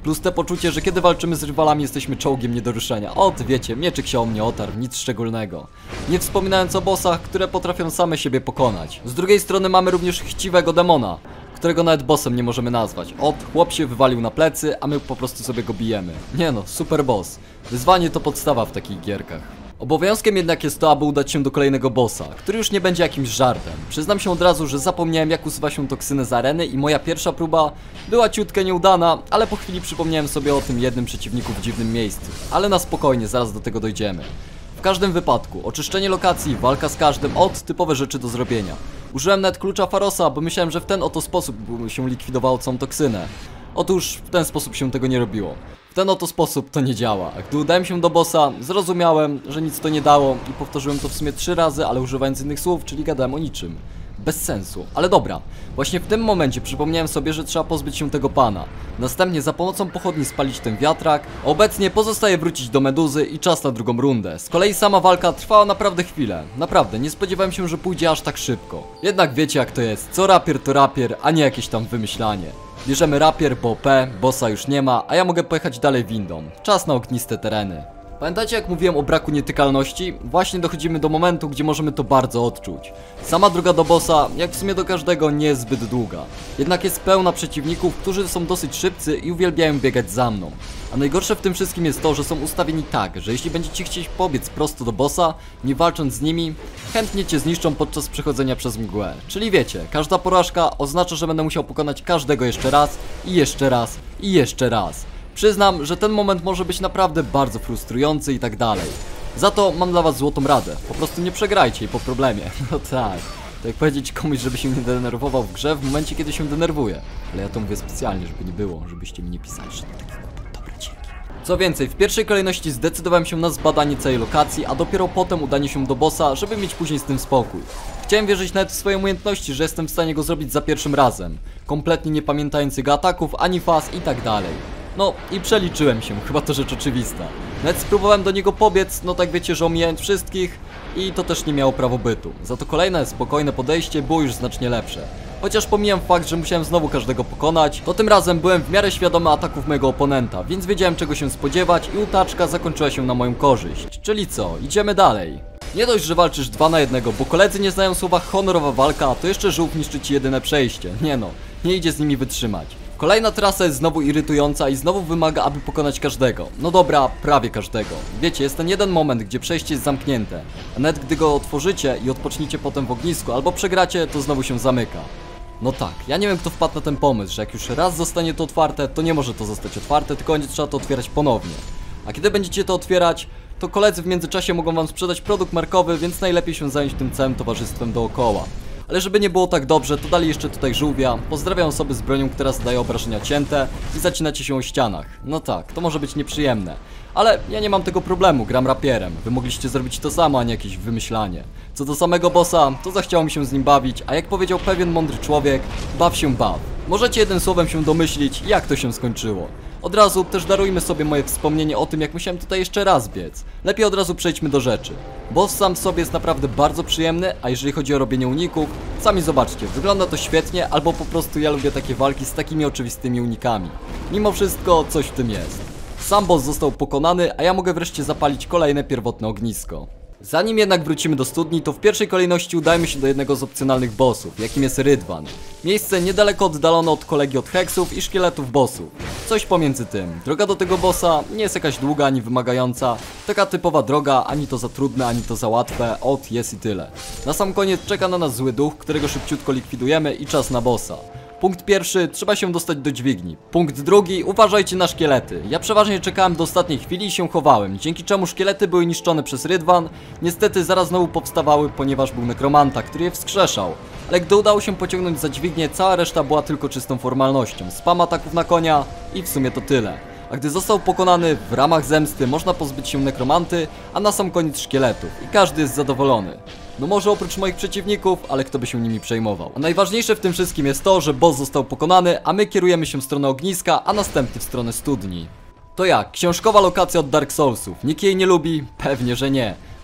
Plus te poczucie, że kiedy walczymy z rywalami jesteśmy czołgiem nie do ruszenia. Wiecie, mieczyk się o mnie otarł, nic szczególnego. Nie wspominając o bossach, które potrafią same siebie pokonać. Z drugiej strony mamy również chciwego demona, którego nawet bossem nie możemy nazwać. Chłop się wywalił na plecy, a my po prostu sobie go bijemy. Nie no, super boss. Wyzwanie to podstawa w takich gierkach. Obowiązkiem jednak jest to, aby udać się do kolejnego bossa, który już nie będzie jakimś żartem. Przyznam się od razu, że zapomniałem, jak usuwa się toksynę z areny i moja pierwsza próba była ciutkę nieudana, ale po chwili przypomniałem sobie o tym jednym przeciwniku w dziwnym miejscu. Ale na spokojnie, zaraz do tego dojdziemy. W każdym wypadku, oczyszczenie lokacji, walka z każdym, typowe rzeczy do zrobienia. Użyłem nawet klucza Pharosa, bo myślałem, że w ten oto sposób się likwidowało całą toksynę. Otóż w ten sposób się tego nie robiło. W ten oto sposób to nie działa. A gdy udałem się do bossa, zrozumiałem, że nic to nie dało i powtórzyłem to w sumie 3 razy, ale używając innych słów, czyli gadałem o niczym. Bez sensu. Ale dobra, właśnie w tym momencie przypomniałem sobie, że trzeba pozbyć się tego pana. Następnie za pomocą pochodni spalić ten wiatrak. Obecnie pozostaje wrócić do Meduzy i czas na drugą rundę. Z kolei sama walka trwała naprawdę chwilę. Naprawdę, nie spodziewałem się, że pójdzie aż tak szybko. Jednak wiecie jak to jest, co rapier to rapier, a nie jakieś tam wymyślanie. Bierzemy rapier, bo bossa już nie ma, a ja mogę pojechać dalej windą. Czas na ogniste tereny. Pamiętacie jak mówiłem o braku nietykalności? Właśnie dochodzimy do momentu, gdzie możemy to bardzo odczuć. Sama droga do bossa, jak w sumie do każdego, nie jest zbyt długa. Jednak jest pełna przeciwników, którzy są dosyć szybcy i uwielbiają biegać za mną. A najgorsze w tym wszystkim jest to, że są ustawieni tak, że jeśli będziecie chcieć pobiec prosto do bossa, nie walcząc z nimi, chętnie cię zniszczą podczas przechodzenia przez mgłę. Czyli wiecie, każda porażka oznacza, że będę musiał pokonać każdego jeszcze raz i jeszcze raz i jeszcze raz. Przyznam, że ten moment może być naprawdę bardzo frustrujący i tak dalej. Za to mam dla was złotą radę. Po prostu nie przegrajcie i po problemie. No tak. To jak powiedzieć komuś, żeby się nie denerwował w grze w momencie, kiedy się denerwuje. Ale ja to mówię specjalnie, żeby nie było, żebyście mi nie pisali, że to taki kłopot. Dobra, dzięki. Co więcej, w pierwszej kolejności zdecydowałem się na zbadanie całej lokacji, a dopiero potem udanie się do bossa, żeby mieć później z tym spokój. Chciałem wierzyć nawet w swoje umiejętności, że jestem w stanie go zrobić za pierwszym razem. Kompletnie nie pamiętając jego ataków, ani faz i tak dalej. No i przeliczyłem się, chyba to rzecz oczywista. Nawet spróbowałem do niego pobiec, no tak wiecie, że omijając wszystkich i to też nie miało prawobytu. Za to kolejne spokojne podejście było już znacznie lepsze. Chociaż pomijam fakt, że musiałem znowu każdego pokonać, to tym razem byłem w miarę świadomy ataków mojego oponenta, więc wiedziałem czego się spodziewać i ucieczka zakończyła się na moją korzyść. Czyli co, idziemy dalej. Nie dość, że walczysz 2 na 1, bo koledzy nie znają słowa honorowa walka, to jeszcze żółw niszczy ci jedyne przejście. Nie no, nie idzie z nimi wytrzymać. Kolejna trasa jest znowu irytująca i znowu wymaga, aby pokonać każdego. No dobra, prawie każdego. Wiecie, jest ten jeden moment, gdzie przejście jest zamknięte, a nawet gdy go otworzycie i odpoczniecie potem w ognisku albo przegracie, to znowu się zamyka. No tak, ja nie wiem kto wpadł na ten pomysł, że jak już raz zostanie to otwarte, to nie może to zostać otwarte, tylko będzie trzeba to otwierać ponownie. A kiedy będziecie to otwierać, to koledzy w międzyczasie mogą wam sprzedać produkt markowy, więc najlepiej się zająć tym całym towarzystwem dookoła. Ale żeby nie było tak dobrze, to dali jeszcze tutaj żółwia. Pozdrawiam osoby z bronią, która zadaje obrażenia cięte i zacinacie się o ścianach. No tak, to może być nieprzyjemne. Ale ja nie mam tego problemu, gram rapierem. Wy mogliście zrobić to samo, a nie jakieś wymyślanie. Co do samego bossa, to zachciało mi się z nim bawić, a jak powiedział pewien mądry człowiek, baw się baw. Możecie jednym słowem się domyślić, jak to się skończyło. Od razu też darujmy sobie moje wspomnienie o tym, jak musiałem tutaj jeszcze raz biec. Lepiej od razu przejdźmy do rzeczy. Boss sam w sobie jest naprawdę bardzo przyjemny, a jeżeli chodzi o robienie uników, sami zobaczcie, wygląda to świetnie, albo po prostu ja lubię takie walki z takimi oczywistymi unikami. Mimo wszystko coś w tym jest. Sam boss został pokonany, a ja mogę wreszcie zapalić kolejne pierwotne ognisko. Zanim jednak wrócimy do studni, to w pierwszej kolejności udajmy się do jednego z opcjonalnych bossów, jakim jest Rydwan. Miejsce niedaleko oddalone od kolegi od heksów i szkieletów bossów. Coś pomiędzy tym. Droga do tego bossa nie jest jakaś długa ani wymagająca. Taka typowa droga, ani to za trudne, ani to za łatwe. Jest i tyle. Na sam koniec czeka na nas zły duch, którego szybciutko likwidujemy i czas na bossa. Punkt pierwszy, trzeba się dostać do dźwigni. Punkt drugi, uważajcie na szkielety. Ja przeważnie czekałem do ostatniej chwili i się chowałem, dzięki czemu szkielety były niszczone przez Rydwan. Niestety zaraz znowu powstawały, ponieważ był nekromanta, który je wskrzeszał. Ale gdy udało się pociągnąć za dźwignię, cała reszta była tylko czystą formalnością. Spam ataków na konia i w sumie to tyle. A gdy został pokonany, w ramach zemsty można pozbyć się nekromanty, a na sam koniec szkieletów. I każdy jest zadowolony. No może oprócz moich przeciwników, ale kto by się nimi przejmował. A najważniejsze w tym wszystkim jest to, że boss został pokonany, a my kierujemy się w stronę ogniska, a następnie w stronę studni. To jak? Książkowa lokacja od Dark Soulsów. Nikt jej nie lubi? Pewnie, że nie.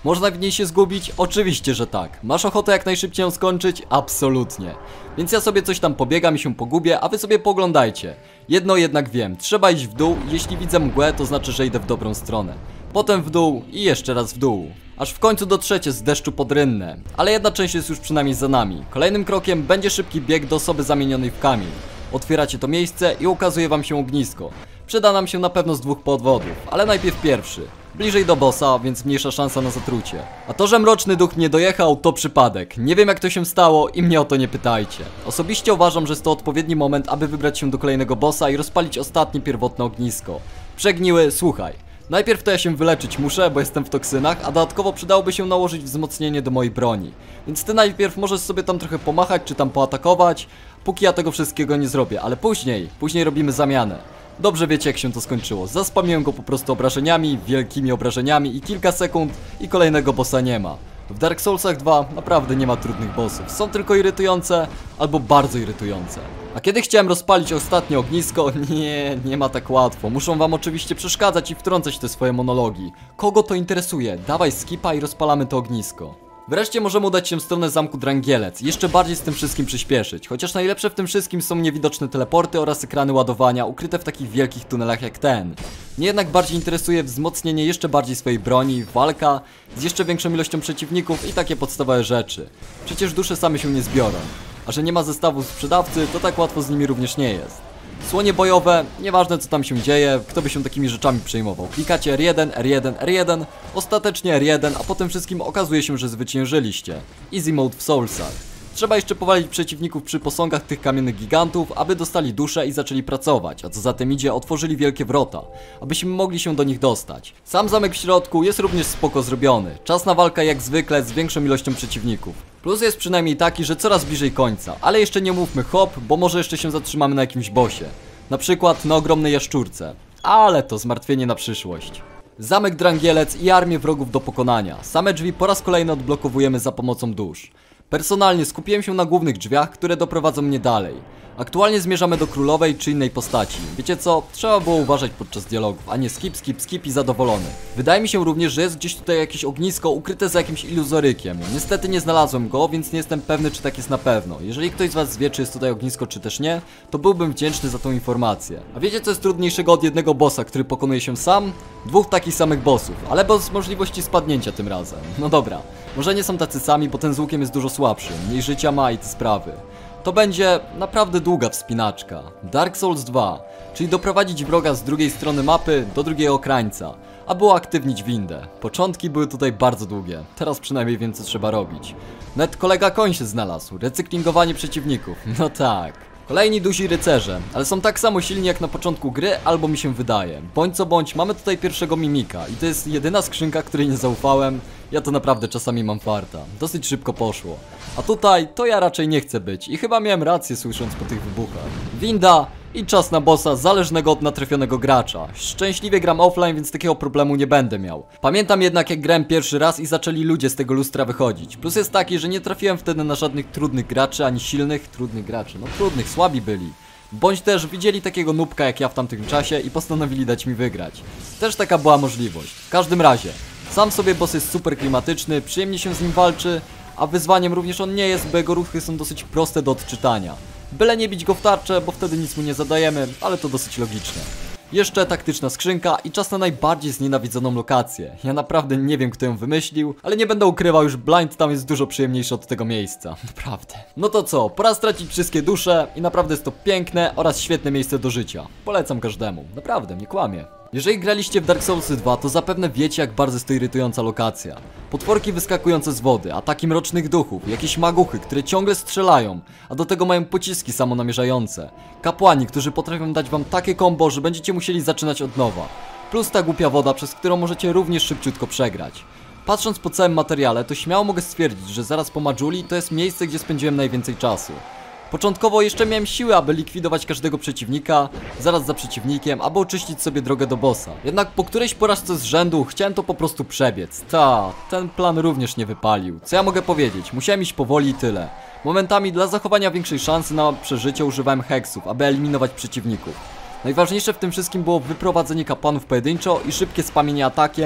Można w niej się zgubić? Oczywiście, że tak. Masz ochotę jak najszybciej ją skończyć? Absolutnie. Więc ja sobie coś tam pobiegam i się pogubię, a wy sobie poglądajcie. Jedno jednak wiem, trzeba iść w dół, jeśli widzę mgłę, to znaczy, że idę w dobrą stronę. Potem w dół i jeszcze raz w dół. Aż w końcu dotrzecie z deszczu pod rynnę. Ale jedna część jest już przynajmniej za nami. Kolejnym krokiem będzie szybki bieg do osoby zamienionej w kamień. Otwieracie to miejsce i ukazuje wam się ognisko. Przyda nam się na pewno z 2 powodów, ale najpierw pierwszy. Bliżej do bossa, więc mniejsza szansa na zatrucie. A to, że mroczny duch nie dojechał, to przypadek. Nie wiem jak to się stało i mnie o to nie pytajcie. Osobiście uważam, że jest to odpowiedni moment, aby wybrać się do kolejnego bossa i rozpalić ostatnie pierwotne ognisko. Przegniły, słuchaj. Najpierw to ja się wyleczyć muszę, bo jestem w toksynach, a dodatkowo przydałoby się nałożyć wzmocnienie do mojej broni. Więc ty najpierw możesz sobie tam trochę pomachać, czy tam poatakować, póki ja tego wszystkiego nie zrobię, ale później robimy zamianę. Dobrze wiecie jak się to skończyło, zaspamiłem go po prostu obrażeniami, wielkimi obrażeniami i kilka sekund i kolejnego bossa nie ma. W Dark Soulsach 2 naprawdę nie ma trudnych bossów, są tylko irytujące albo bardzo irytujące. A kiedy chciałem rozpalić ostatnie ognisko, nie ma tak łatwo, muszą wam oczywiście przeszkadzać i wtrącać te swoje monologi. Kogo to interesuje? Dawaj skipa i rozpalamy to ognisko. Wreszcie możemy udać się w stronę zamku Drangielec i jeszcze bardziej z tym wszystkim przyspieszyć, chociaż najlepsze w tym wszystkim są niewidoczne teleporty oraz ekrany ładowania ukryte w takich wielkich tunelach jak ten. Mnie jednak bardziej interesuje wzmocnienie jeszcze bardziej swojej broni, walka z jeszcze większą ilością przeciwników i takie podstawowe rzeczy. Przecież dusze same się nie zbiorą, a że nie ma zestawu sprzedawcy, to tak łatwo z nimi również nie jest. Słonie bojowe, nieważne co tam się dzieje, kto by się takimi rzeczami przejmował. Klikacie R1, R1, R1, ostatecznie R1, a po tym wszystkim okazuje się, że zwyciężyliście. Easy mode w Soulsach. Trzeba jeszcze powalić przeciwników przy posągach tych kamiennych gigantów, aby dostali duszę i zaczęli pracować, a co za tym idzie, otworzyli wielkie wrota, abyśmy mogli się do nich dostać. Sam zamek w środku jest również spoko zrobiony. Czas na walkę jak zwykle z większą ilością przeciwników. Plus jest przynajmniej taki, że coraz bliżej końca, ale jeszcze nie mówmy hop, bo może jeszcze się zatrzymamy na jakimś bossie. Na przykład na ogromnej jaszczurce. Ale to zmartwienie na przyszłość. Zamek Drangielec i armię wrogów do pokonania. Same drzwi po raz kolejny odblokowujemy za pomocą dusz. Personalnie skupiłem się na głównych drzwiach, które doprowadzą mnie dalej. Aktualnie zmierzamy do królowej czy innej postaci. Wiecie co? Trzeba było uważać podczas dialogów, a nie skip i zadowolony. Wydaje mi się również, że jest gdzieś tutaj jakieś ognisko ukryte za jakimś iluzorykiem. Niestety nie znalazłem go, więc nie jestem pewny, czy tak jest na pewno. Jeżeli ktoś z was wie, czy jest tutaj ognisko, czy też nie, to byłbym wdzięczny za tą informację. A wiecie co jest trudniejszego od jednego bossa, który pokonuje się sam? 2 takich samych bossów, ale bez możliwości spadnięcia tym razem. No dobra, może nie są tacy sami, bo ten z łukiem jest dużo słabszy, mniej życia ma i te sprawy. To będzie naprawdę długa wspinaczka. Dark Souls 2, czyli doprowadzić wroga z drugiej strony mapy do drugiego krańca, aby uaktywnić windę. Początki były tutaj bardzo długie, teraz przynajmniej wiem co trzeba robić. Nawet kolega koń się znalazł, recyklingowanie przeciwników, no tak. Kolejni duzi rycerze, ale są tak samo silni jak na początku gry, albo mi się wydaje. Bądź co bądź, mamy tutaj pierwszego mimika i to jest jedyna skrzynka, której nie zaufałem. Ja to naprawdę czasami mam farta, dosyć szybko poszło. A tutaj to ja raczej nie chcę być i chyba miałem rację słysząc po tych wybuchach. Winda i czas na bossa zależnego od natrafionego gracza. Szczęśliwie gram offline, więc takiego problemu nie będę miał. Pamiętam jednak jak grałem pierwszy raz i zaczęli ludzie z tego lustra wychodzić. Plus jest taki, że nie trafiłem wtedy na żadnych trudnych graczy, ani trudnych graczy, no trudnych, słabi byli. Bądź też widzieli takiego nubka jak ja w tamtym czasie i postanowili dać mi wygrać. Też taka była możliwość. W każdym razie, sam sobie boss jest super klimatyczny, przyjemnie się z nim walczy, a wyzwaniem również on nie jest, bo jego ruchy są dosyć proste do odczytania. Byle nie bić go w tarczę, bo wtedy nic mu nie zadajemy, ale to dosyć logiczne. Jeszcze taktyczna skrzynka i czas na najbardziej znienawidzoną lokację. Ja naprawdę nie wiem kto ją wymyślił, ale nie będę ukrywał, już blind tam jest dużo przyjemniejszy od tego miejsca. Naprawdę. No to co, pora stracić wszystkie dusze i naprawdę jest to piękne oraz świetne miejsce do życia. Polecam każdemu, naprawdę, nie kłamię. Jeżeli graliście w Dark Soulsy 2, to zapewne wiecie jak bardzo jest to irytująca lokacja. Potworki wyskakujące z wody, ataki mrocznych duchów, jakieś maguchy, które ciągle strzelają, a do tego mają pociski samonamierzające. Kapłani, którzy potrafią dać wam takie combo, że będziecie musieli zaczynać od nowa. Plus ta głupia woda, przez którą możecie również szybciutko przegrać. Patrząc po całym materiale, to śmiało mogę stwierdzić, że zaraz po Majuli to jest miejsce, gdzie spędziłem najwięcej czasu. Początkowo jeszcze miałem siłę, aby likwidować każdego przeciwnika, zaraz za przeciwnikiem, aby oczyścić sobie drogę do bossa. Jednak po którejś porażce z rzędu chciałem to po prostu przebiec. Ten plan również nie wypalił. Co ja mogę powiedzieć? Musiałem iść powoli i tyle. Momentami dla zachowania większej szansy na przeżycie używałem heksów, aby eliminować przeciwników. Najważniejsze w tym wszystkim było wyprowadzenie kapłanów pojedynczo i szybkie spamienie atakiem,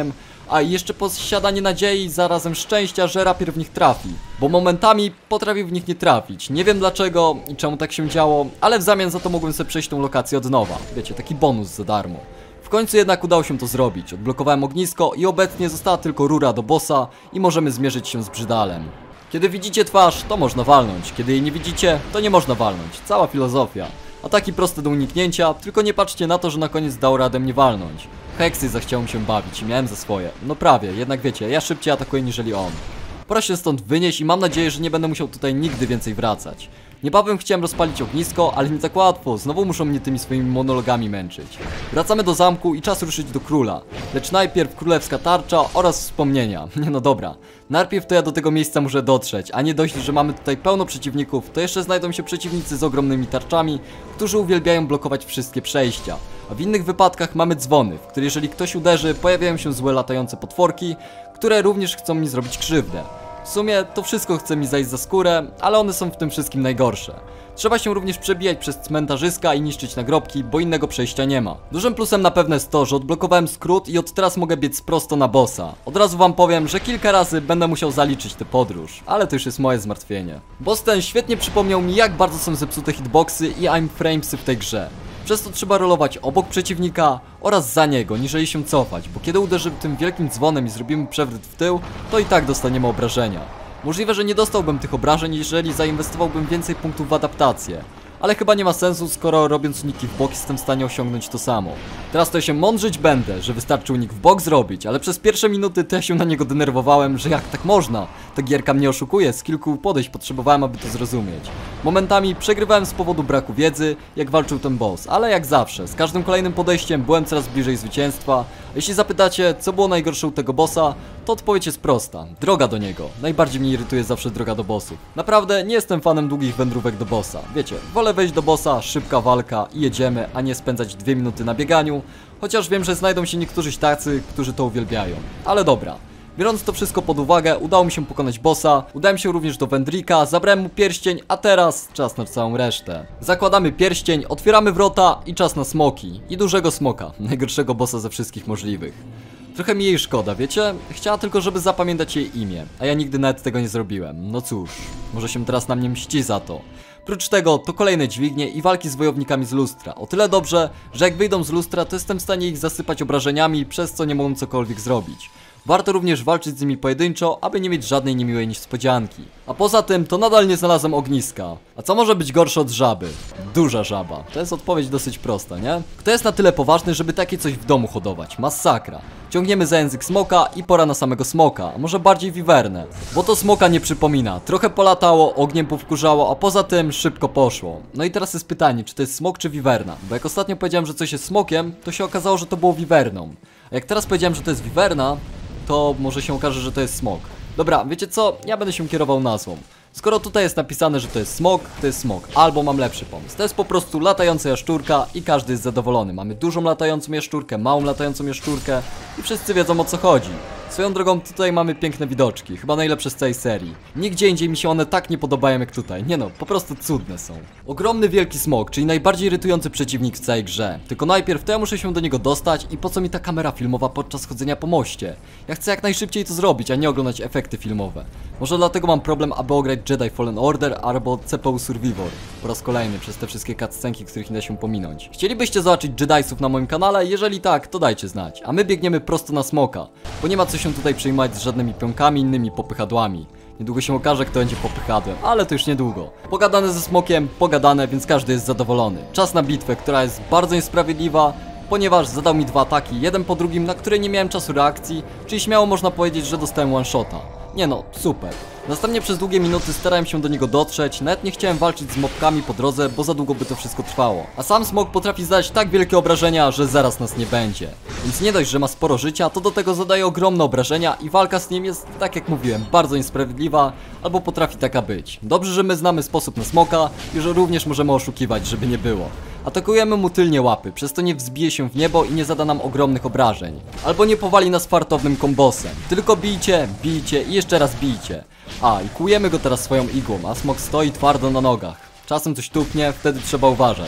A i jeszcze posiadanie nadziei i zarazem szczęścia, że rapier w nich trafi. Bo momentami potrafił w nich nie trafić. Nie wiem dlaczego i czemu tak się działo, ale w zamian za to mogłem sobie przejść tą lokację od nowa. Wiecie, taki bonus za darmo. W końcu jednak udało się to zrobić. Odblokowałem ognisko i obecnie została tylko rura do bossa i możemy zmierzyć się z Brzydalem. Kiedy widzicie twarz, to można walnąć. Kiedy jej nie widzicie, to nie można walnąć. Cała filozofia. Ataki proste do uniknięcia, tylko nie patrzcie na to, że na koniec dał radę mnie walnąć. Heksy zachciało mi się bawić i miałem za swoje. No prawie, jednak wiecie, ja szybciej atakuję niżeli on. Pora się stąd wynieść i mam nadzieję, że nie będę musiał tutaj nigdy więcej wracać. Niebawem chciałem rozpalić ognisko, ale nie tak łatwo, znowu muszą mnie tymi swoimi monologami męczyć. Wracamy do zamku i czas ruszyć do króla. Lecz najpierw królewska tarcza oraz wspomnienia. Nie no dobra, najpierw to ja do tego miejsca muszę dotrzeć, a nie dość, że mamy tutaj pełno przeciwników, to jeszcze znajdą się przeciwnicy z ogromnymi tarczami, którzy uwielbiają blokować wszystkie przejścia. A w innych wypadkach mamy dzwony, w które jeżeli ktoś uderzy, pojawiają się złe latające potworki, które również chcą mi zrobić krzywdę. W sumie to wszystko chce mi zajść za skórę, ale one są w tym wszystkim najgorsze. Trzeba się również przebijać przez cmentarzyska i niszczyć nagrobki, bo innego przejścia nie ma. Dużym plusem na pewno jest to, że odblokowałem skrót i od teraz mogę biec prosto na bossa. Od razu wam powiem, że kilka razy będę musiał zaliczyć tę podróż, ale to już jest moje zmartwienie. Boss ten świetnie przypomniał mi, jak bardzo są zepsute hitboxy i aim framesy w tej grze. Przez to trzeba rolować obok przeciwnika oraz za niego, niżeli się cofać, bo kiedy uderzymy tym wielkim dzwonem i zrobimy przewrót w tył, to i tak dostaniemy obrażenia. Możliwe, że nie dostałbym tych obrażeń, jeżeli zainwestowałbym więcej punktów w adaptację. Ale chyba nie ma sensu, skoro robiąc uniki w bok jestem w stanie osiągnąć to samo. Teraz to ja się mądrzyć będę, że wystarczy unik w bok zrobić, ale przez pierwsze minuty też się na niego denerwowałem, że jak tak można? Ta gierka mnie oszukuje, z kilku podejść potrzebowałem, aby to zrozumieć. Momentami przegrywałem z powodu braku wiedzy, jak walczył ten boss, ale jak zawsze, z każdym kolejnym podejściem byłem coraz bliżej zwycięstwa. A jeśli zapytacie, co było najgorsze u tego bossa, to odpowiedź jest prosta. Droga do niego. Najbardziej mnie irytuje zawsze droga do bossów. Naprawdę nie jestem fanem długich wędrówek do bossa. Wiecie, wolę wejść do bossa, szybka walka i jedziemy, a nie spędzać 2 minuty na bieganiu. Chociaż wiem, że znajdą się niektórzy tacy, którzy to uwielbiają. Ale dobra. Biorąc to wszystko pod uwagę, udało mi się pokonać bossa, udałem się również do Wędrika, zabrałem mu pierścień, a teraz czas na całą resztę. Zakładamy pierścień, otwieramy wrota i czas na smoki. I dużego smoka, najgorszego bossa ze wszystkich możliwych. Trochę mi jej szkoda, wiecie? Chciała tylko, żeby zapamiętać jej imię, a ja nigdy nawet tego nie zrobiłem. No cóż, może się teraz na mnie mści za to. Prócz tego to kolejne dźwignie i walki z wojownikami z lustra. O tyle dobrze, że jak wyjdą z lustra, to jestem w stanie ich zasypać obrażeniami, przez co nie mogą cokolwiek zrobić. Warto również walczyć z nimi pojedynczo, aby nie mieć żadnej niemiłej niespodzianki. A poza tym to nadal nie znalazłem ogniska. A co może być gorsze od żaby? Duża żaba. To jest odpowiedź dosyć prosta, nie? Kto jest na tyle poważny, żeby takie coś w domu hodować? Masakra. Ciągniemy za język smoka i pora na samego smoka, a może bardziej wiwernę. Bo to smoka nie przypomina. Trochę polatało, ogniem powkurzało, a poza tym szybko poszło. No i teraz jest pytanie, czy to jest smok czy wiwerna? Bo jak ostatnio powiedziałem, że coś jest smokiem, to się okazało, że to było wiwerną. A jak teraz powiedziałem, że to jest wiwerna, to może się okaże, że to jest smok. Dobra, wiecie co? Ja będę się kierował nazwą. Skoro tutaj jest napisane, że to jest smok, to jest smok. Albo mam lepszy pomysł. To jest po prostu latająca jaszczurka i każdy jest zadowolony. Mamy dużą latającą jaszczurkę, małą latającą jaszczurkę i wszyscy wiedzą, o co chodzi. Swoją drogą tutaj mamy piękne widoczki, chyba najlepsze z całej serii. Nigdzie indziej mi się one tak nie podobają jak tutaj. Nie no, po prostu cudne są. Ogromny wielki smok, czyli najbardziej irytujący przeciwnik w całej grze. Tylko najpierw to ja muszę się do niego dostać i po co mi ta kamera filmowa podczas chodzenia po moście? Ja chcę jak najszybciej to zrobić, a nie oglądać efekty filmowe. Może dlatego mam problem, aby ograć Jedi Fallen Order albo CPU Survivor. Po raz kolejny przez te wszystkie cutscenki, których nie da się pominąć. Chcielibyście zobaczyć Jedisów na moim kanale? Jeżeli tak, to dajcie znać. A my biegniemy prosto na smoka, bo nie ma co się tutaj przejmować z żadnymi pionkami, innymi popychadłami. Niedługo się okaże, kto będzie popychadłem, ale to już niedługo. Pogadane ze smokiem, pogadane, więc każdy jest zadowolony. Czas na bitwę, która jest bardzo niesprawiedliwa, ponieważ zadał mi 2 ataki, jeden po drugim, na które nie miałem czasu reakcji, czyli śmiało można powiedzieć, że dostałem one shota. Nie no, super. Następnie przez długie minuty starałem się do niego dotrzeć, nawet nie chciałem walczyć z mobkami po drodze, bo za długo by to wszystko trwało. A sam smok potrafi zadać tak wielkie obrażenia, że zaraz nas nie będzie. Więc nie dość, że ma sporo życia, to do tego zadaje ogromne obrażenia i walka z nim jest, tak jak mówiłem, bardzo niesprawiedliwa, albo potrafi taka być. Dobrze, że my znamy sposób na smoka i że również możemy oszukiwać, żeby nie było. Atakujemy mu tylnie łapy, przez to nie wzbije się w niebo i nie zada nam ogromnych obrażeń. Albo nie powali nas fartownym kombosem. Tylko bijcie, bijcie i jeszcze raz bijcie. A, i kłujemy go teraz swoją igłą, a smok stoi twardo na nogach. Czasem coś tupnie, wtedy trzeba uważać.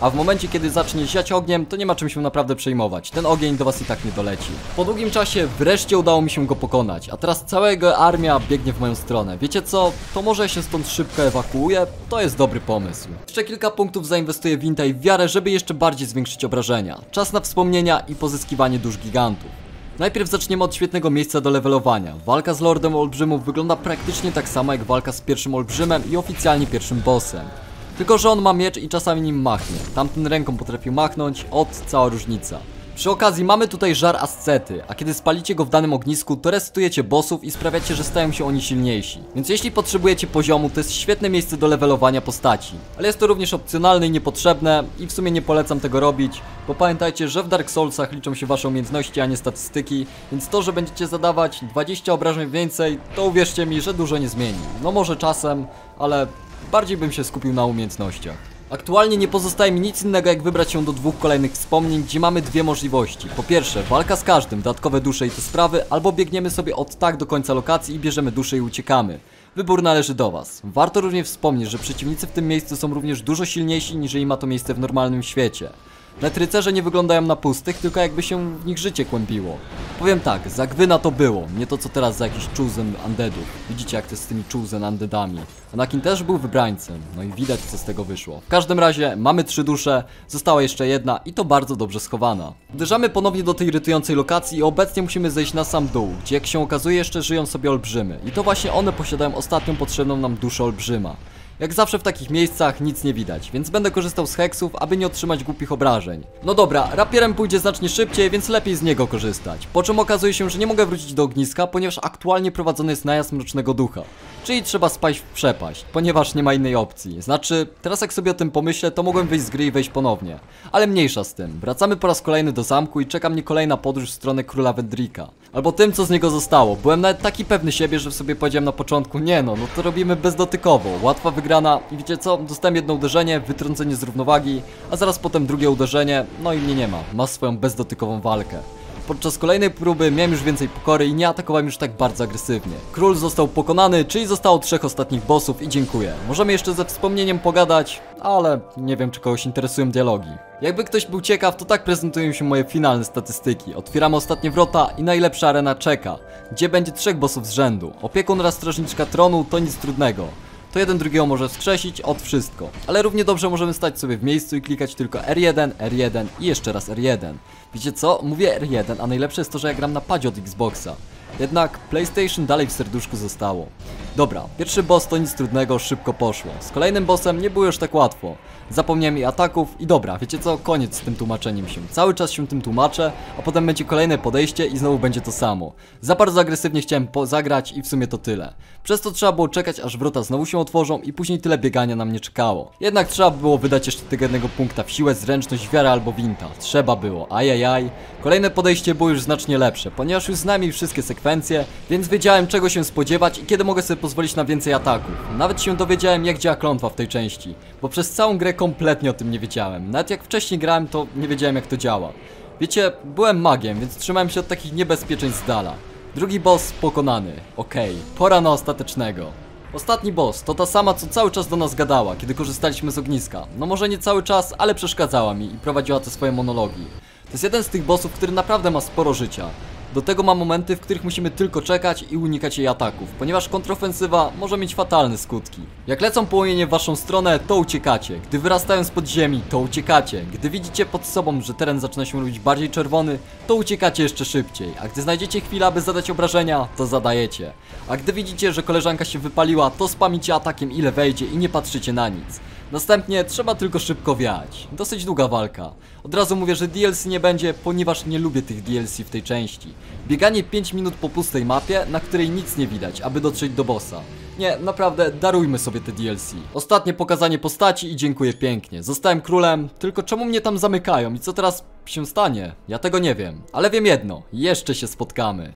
a w momencie kiedy zacznie ziać ogniem, to nie ma czym się naprawdę przejmować, ten ogień do was i tak nie doleci. Po długim czasie wreszcie udało mi się go pokonać, a teraz cała jego armia biegnie w moją stronę. Wiecie co? To może ja się stąd szybko ewakuuję? To jest dobry pomysł. Jeszcze kilka punktów zainwestuję w Inta i w wiarę, żeby jeszcze bardziej zwiększyć obrażenia. Czas na wspomnienia i pozyskiwanie dusz gigantów. Najpierw zaczniemy od świetnego miejsca do levelowania. Walka z Lordem Olbrzymów wygląda praktycznie tak samo jak walka z pierwszym Olbrzymem i oficjalnie pierwszym bossem. Tylko że on ma miecz i czasami nim machnie. Tamten ręką potrafił machnąć, cała różnica. Przy okazji mamy tutaj żar ascety, a kiedy spalicie go w danym ognisku, to resetujecie bossów i sprawiacie, że stają się oni silniejsi. Więc jeśli potrzebujecie poziomu, to jest świetne miejsce do levelowania postaci. Ale jest to również opcjonalne i niepotrzebne i w sumie nie polecam tego robić, bo pamiętajcie, że w Dark Soulsach liczą się wasze umiejętności, a nie statystyki, więc to, że będziecie zadawać 20 obrażeń więcej, to uwierzcie mi, że dużo nie zmieni. No może czasem, ale bardziej bym się skupił na umiejętnościach. Aktualnie nie pozostaje mi nic innego jak wybrać się do dwóch kolejnych wspomnień, gdzie mamy dwie możliwości. Po pierwsze, walka z każdym, dodatkowe dusze i te sprawy, albo biegniemy sobie od tak do końca lokacji i bierzemy dusze i uciekamy. Wybór należy do was. Warto również wspomnieć, że przeciwnicy w tym miejscu są również dużo silniejsi, niżeli ma to miejsce w normalnym świecie. Nawet rycerze nie wyglądają na pustych, tylko jakby się w nich życie kłębiło. Powiem tak, za Gwyna to było, nie to co teraz za jakiś chosen undeadów. Widzicie jak to jest z tymi chosen undeadami. Anakin też był wybrańcem, no i widać co z tego wyszło. W każdym razie mamy 3 dusze, została jeszcze jedna i to bardzo dobrze schowana. Uderzamy ponownie do tej irytującej lokacji i obecnie musimy zejść na sam dół, gdzie jak się okazuje jeszcze żyją sobie olbrzymy. I to właśnie one posiadają ostatnią potrzebną nam duszę olbrzyma. Jak zawsze w takich miejscach nic nie widać, więc będę korzystał z heksów, aby nie otrzymać głupich obrażeń. No dobra, rapierem pójdzie znacznie szybciej, więc lepiej z niego korzystać. Po czym okazuje się, że nie mogę wrócić do ogniska, ponieważ aktualnie prowadzony jest najazd mrocznego ducha. Czyli trzeba spaść w przepaść, ponieważ nie ma innej opcji. Znaczy, teraz jak sobie o tym pomyślę, to mogłem wyjść z gry i wejść ponownie. Ale mniejsza z tym. Wracamy po raz kolejny do zamku i czeka mnie kolejna podróż w stronę króla Wendrika. Albo tym, co z niego zostało. Byłem nawet taki pewny siebie, że sobie powiedziałem na początku, nie no to robimy bezdotykowo. Łatwa wygrana i wiecie co? Dostałem jedno uderzenie, wytrącenie z równowagi, a zaraz potem drugie uderzenie, no i mnie nie ma. Ma swoją bezdotykową walkę. Podczas kolejnej próby miałem już więcej pokory i nie atakowałem już tak bardzo agresywnie. Król został pokonany, czyli zostało 3 ostatnich bossów i dziękuję. Możemy jeszcze ze wspomnieniem pogadać, ale nie wiem czy kogoś interesują dialogi. Jakby ktoś był ciekaw, to tak prezentują się moje finalne statystyki. Otwieramy ostatnie wrota i najlepsza arena czeka, gdzie będzie 3 bossów z rzędu. Opiekun oraz strażniczka tronu to nic trudnego. To jeden drugiego może wskrzesić, wszystko. Ale równie dobrze możemy stać sobie w miejscu i klikać tylko R1, R1 i jeszcze raz R1. Wiecie co? Mówię R1, a najlepsze jest to, że ja gram na padzie od Xboxa. Jednak PlayStation dalej w serduszku zostało. Dobra, pierwszy boss to nic trudnego, szybko poszło. Z kolejnym bossem nie było już tak łatwo. Zapomniałem jej ataków i dobra, wiecie co? Koniec z tym tłumaczeniem się. Cały czas się tym tłumaczę, a potem będzie kolejne podejście i znowu będzie to samo. Za bardzo agresywnie chciałem zagrać i w sumie to tyle. Przez to trzeba było czekać, aż wrota znowu się otworzą i później tyle biegania na mnie czekało. Jednak trzeba było wydać jeszcze tego jednego punkta w siłę, zręczność, wiarę albo winta. Trzeba było, ajajaj. Kolejne podejście było już znacznie lepsze, ponieważ już znam jej wszystkie sekwencje, więc wiedziałem czego się spodziewać i kiedy mogę sobie pozwolić na więcej ataków. Nawet się dowiedziałem jak działa klątwa w tej części, bo przez całą grę kompletnie o tym nie wiedziałem. Nawet jak wcześniej grałem, to nie wiedziałem jak to działa. Wiecie, byłem magiem, więc trzymałem się od takich niebezpieczeństw z dala. Drugi boss pokonany. Okej, pora na ostatecznego. Ostatni boss to ta sama co cały czas do nas gadała, kiedy korzystaliśmy z ogniska. No może nie cały czas, ale przeszkadzała mi i prowadziła te swoje monologi. To jest jeden z tych bossów, który naprawdę ma sporo życia. Do tego ma momenty, w których musimy tylko czekać i unikać jej ataków, ponieważ kontrofensywa może mieć fatalne skutki. Jak lecą płomienie w waszą stronę, to uciekacie. Gdy wyrastają spod ziemi, to uciekacie. Gdy widzicie pod sobą, że teren zaczyna się robić bardziej czerwony, to uciekacie jeszcze szybciej. A gdy znajdziecie chwilę, aby zadać obrażenia, to zadajecie. A gdy widzicie, że koleżanka się wypaliła, to spamicie atakiem ile wejdzie i nie patrzycie na nic. Następnie trzeba tylko szybko wiać. Dosyć długa walka. Od razu mówię, że DLC nie będzie, ponieważ nie lubię tych DLC w tej części. Bieganie 5 minut po pustej mapie, na której nic nie widać, aby dotrzeć do bossa. Nie, naprawdę, darujmy sobie te DLC. Ostatnie pokazanie postaci i dziękuję pięknie. Zostałem królem, tylko czemu mnie tam zamykają i co teraz się stanie? Ja tego nie wiem. Ale wiem jedno, jeszcze się spotkamy.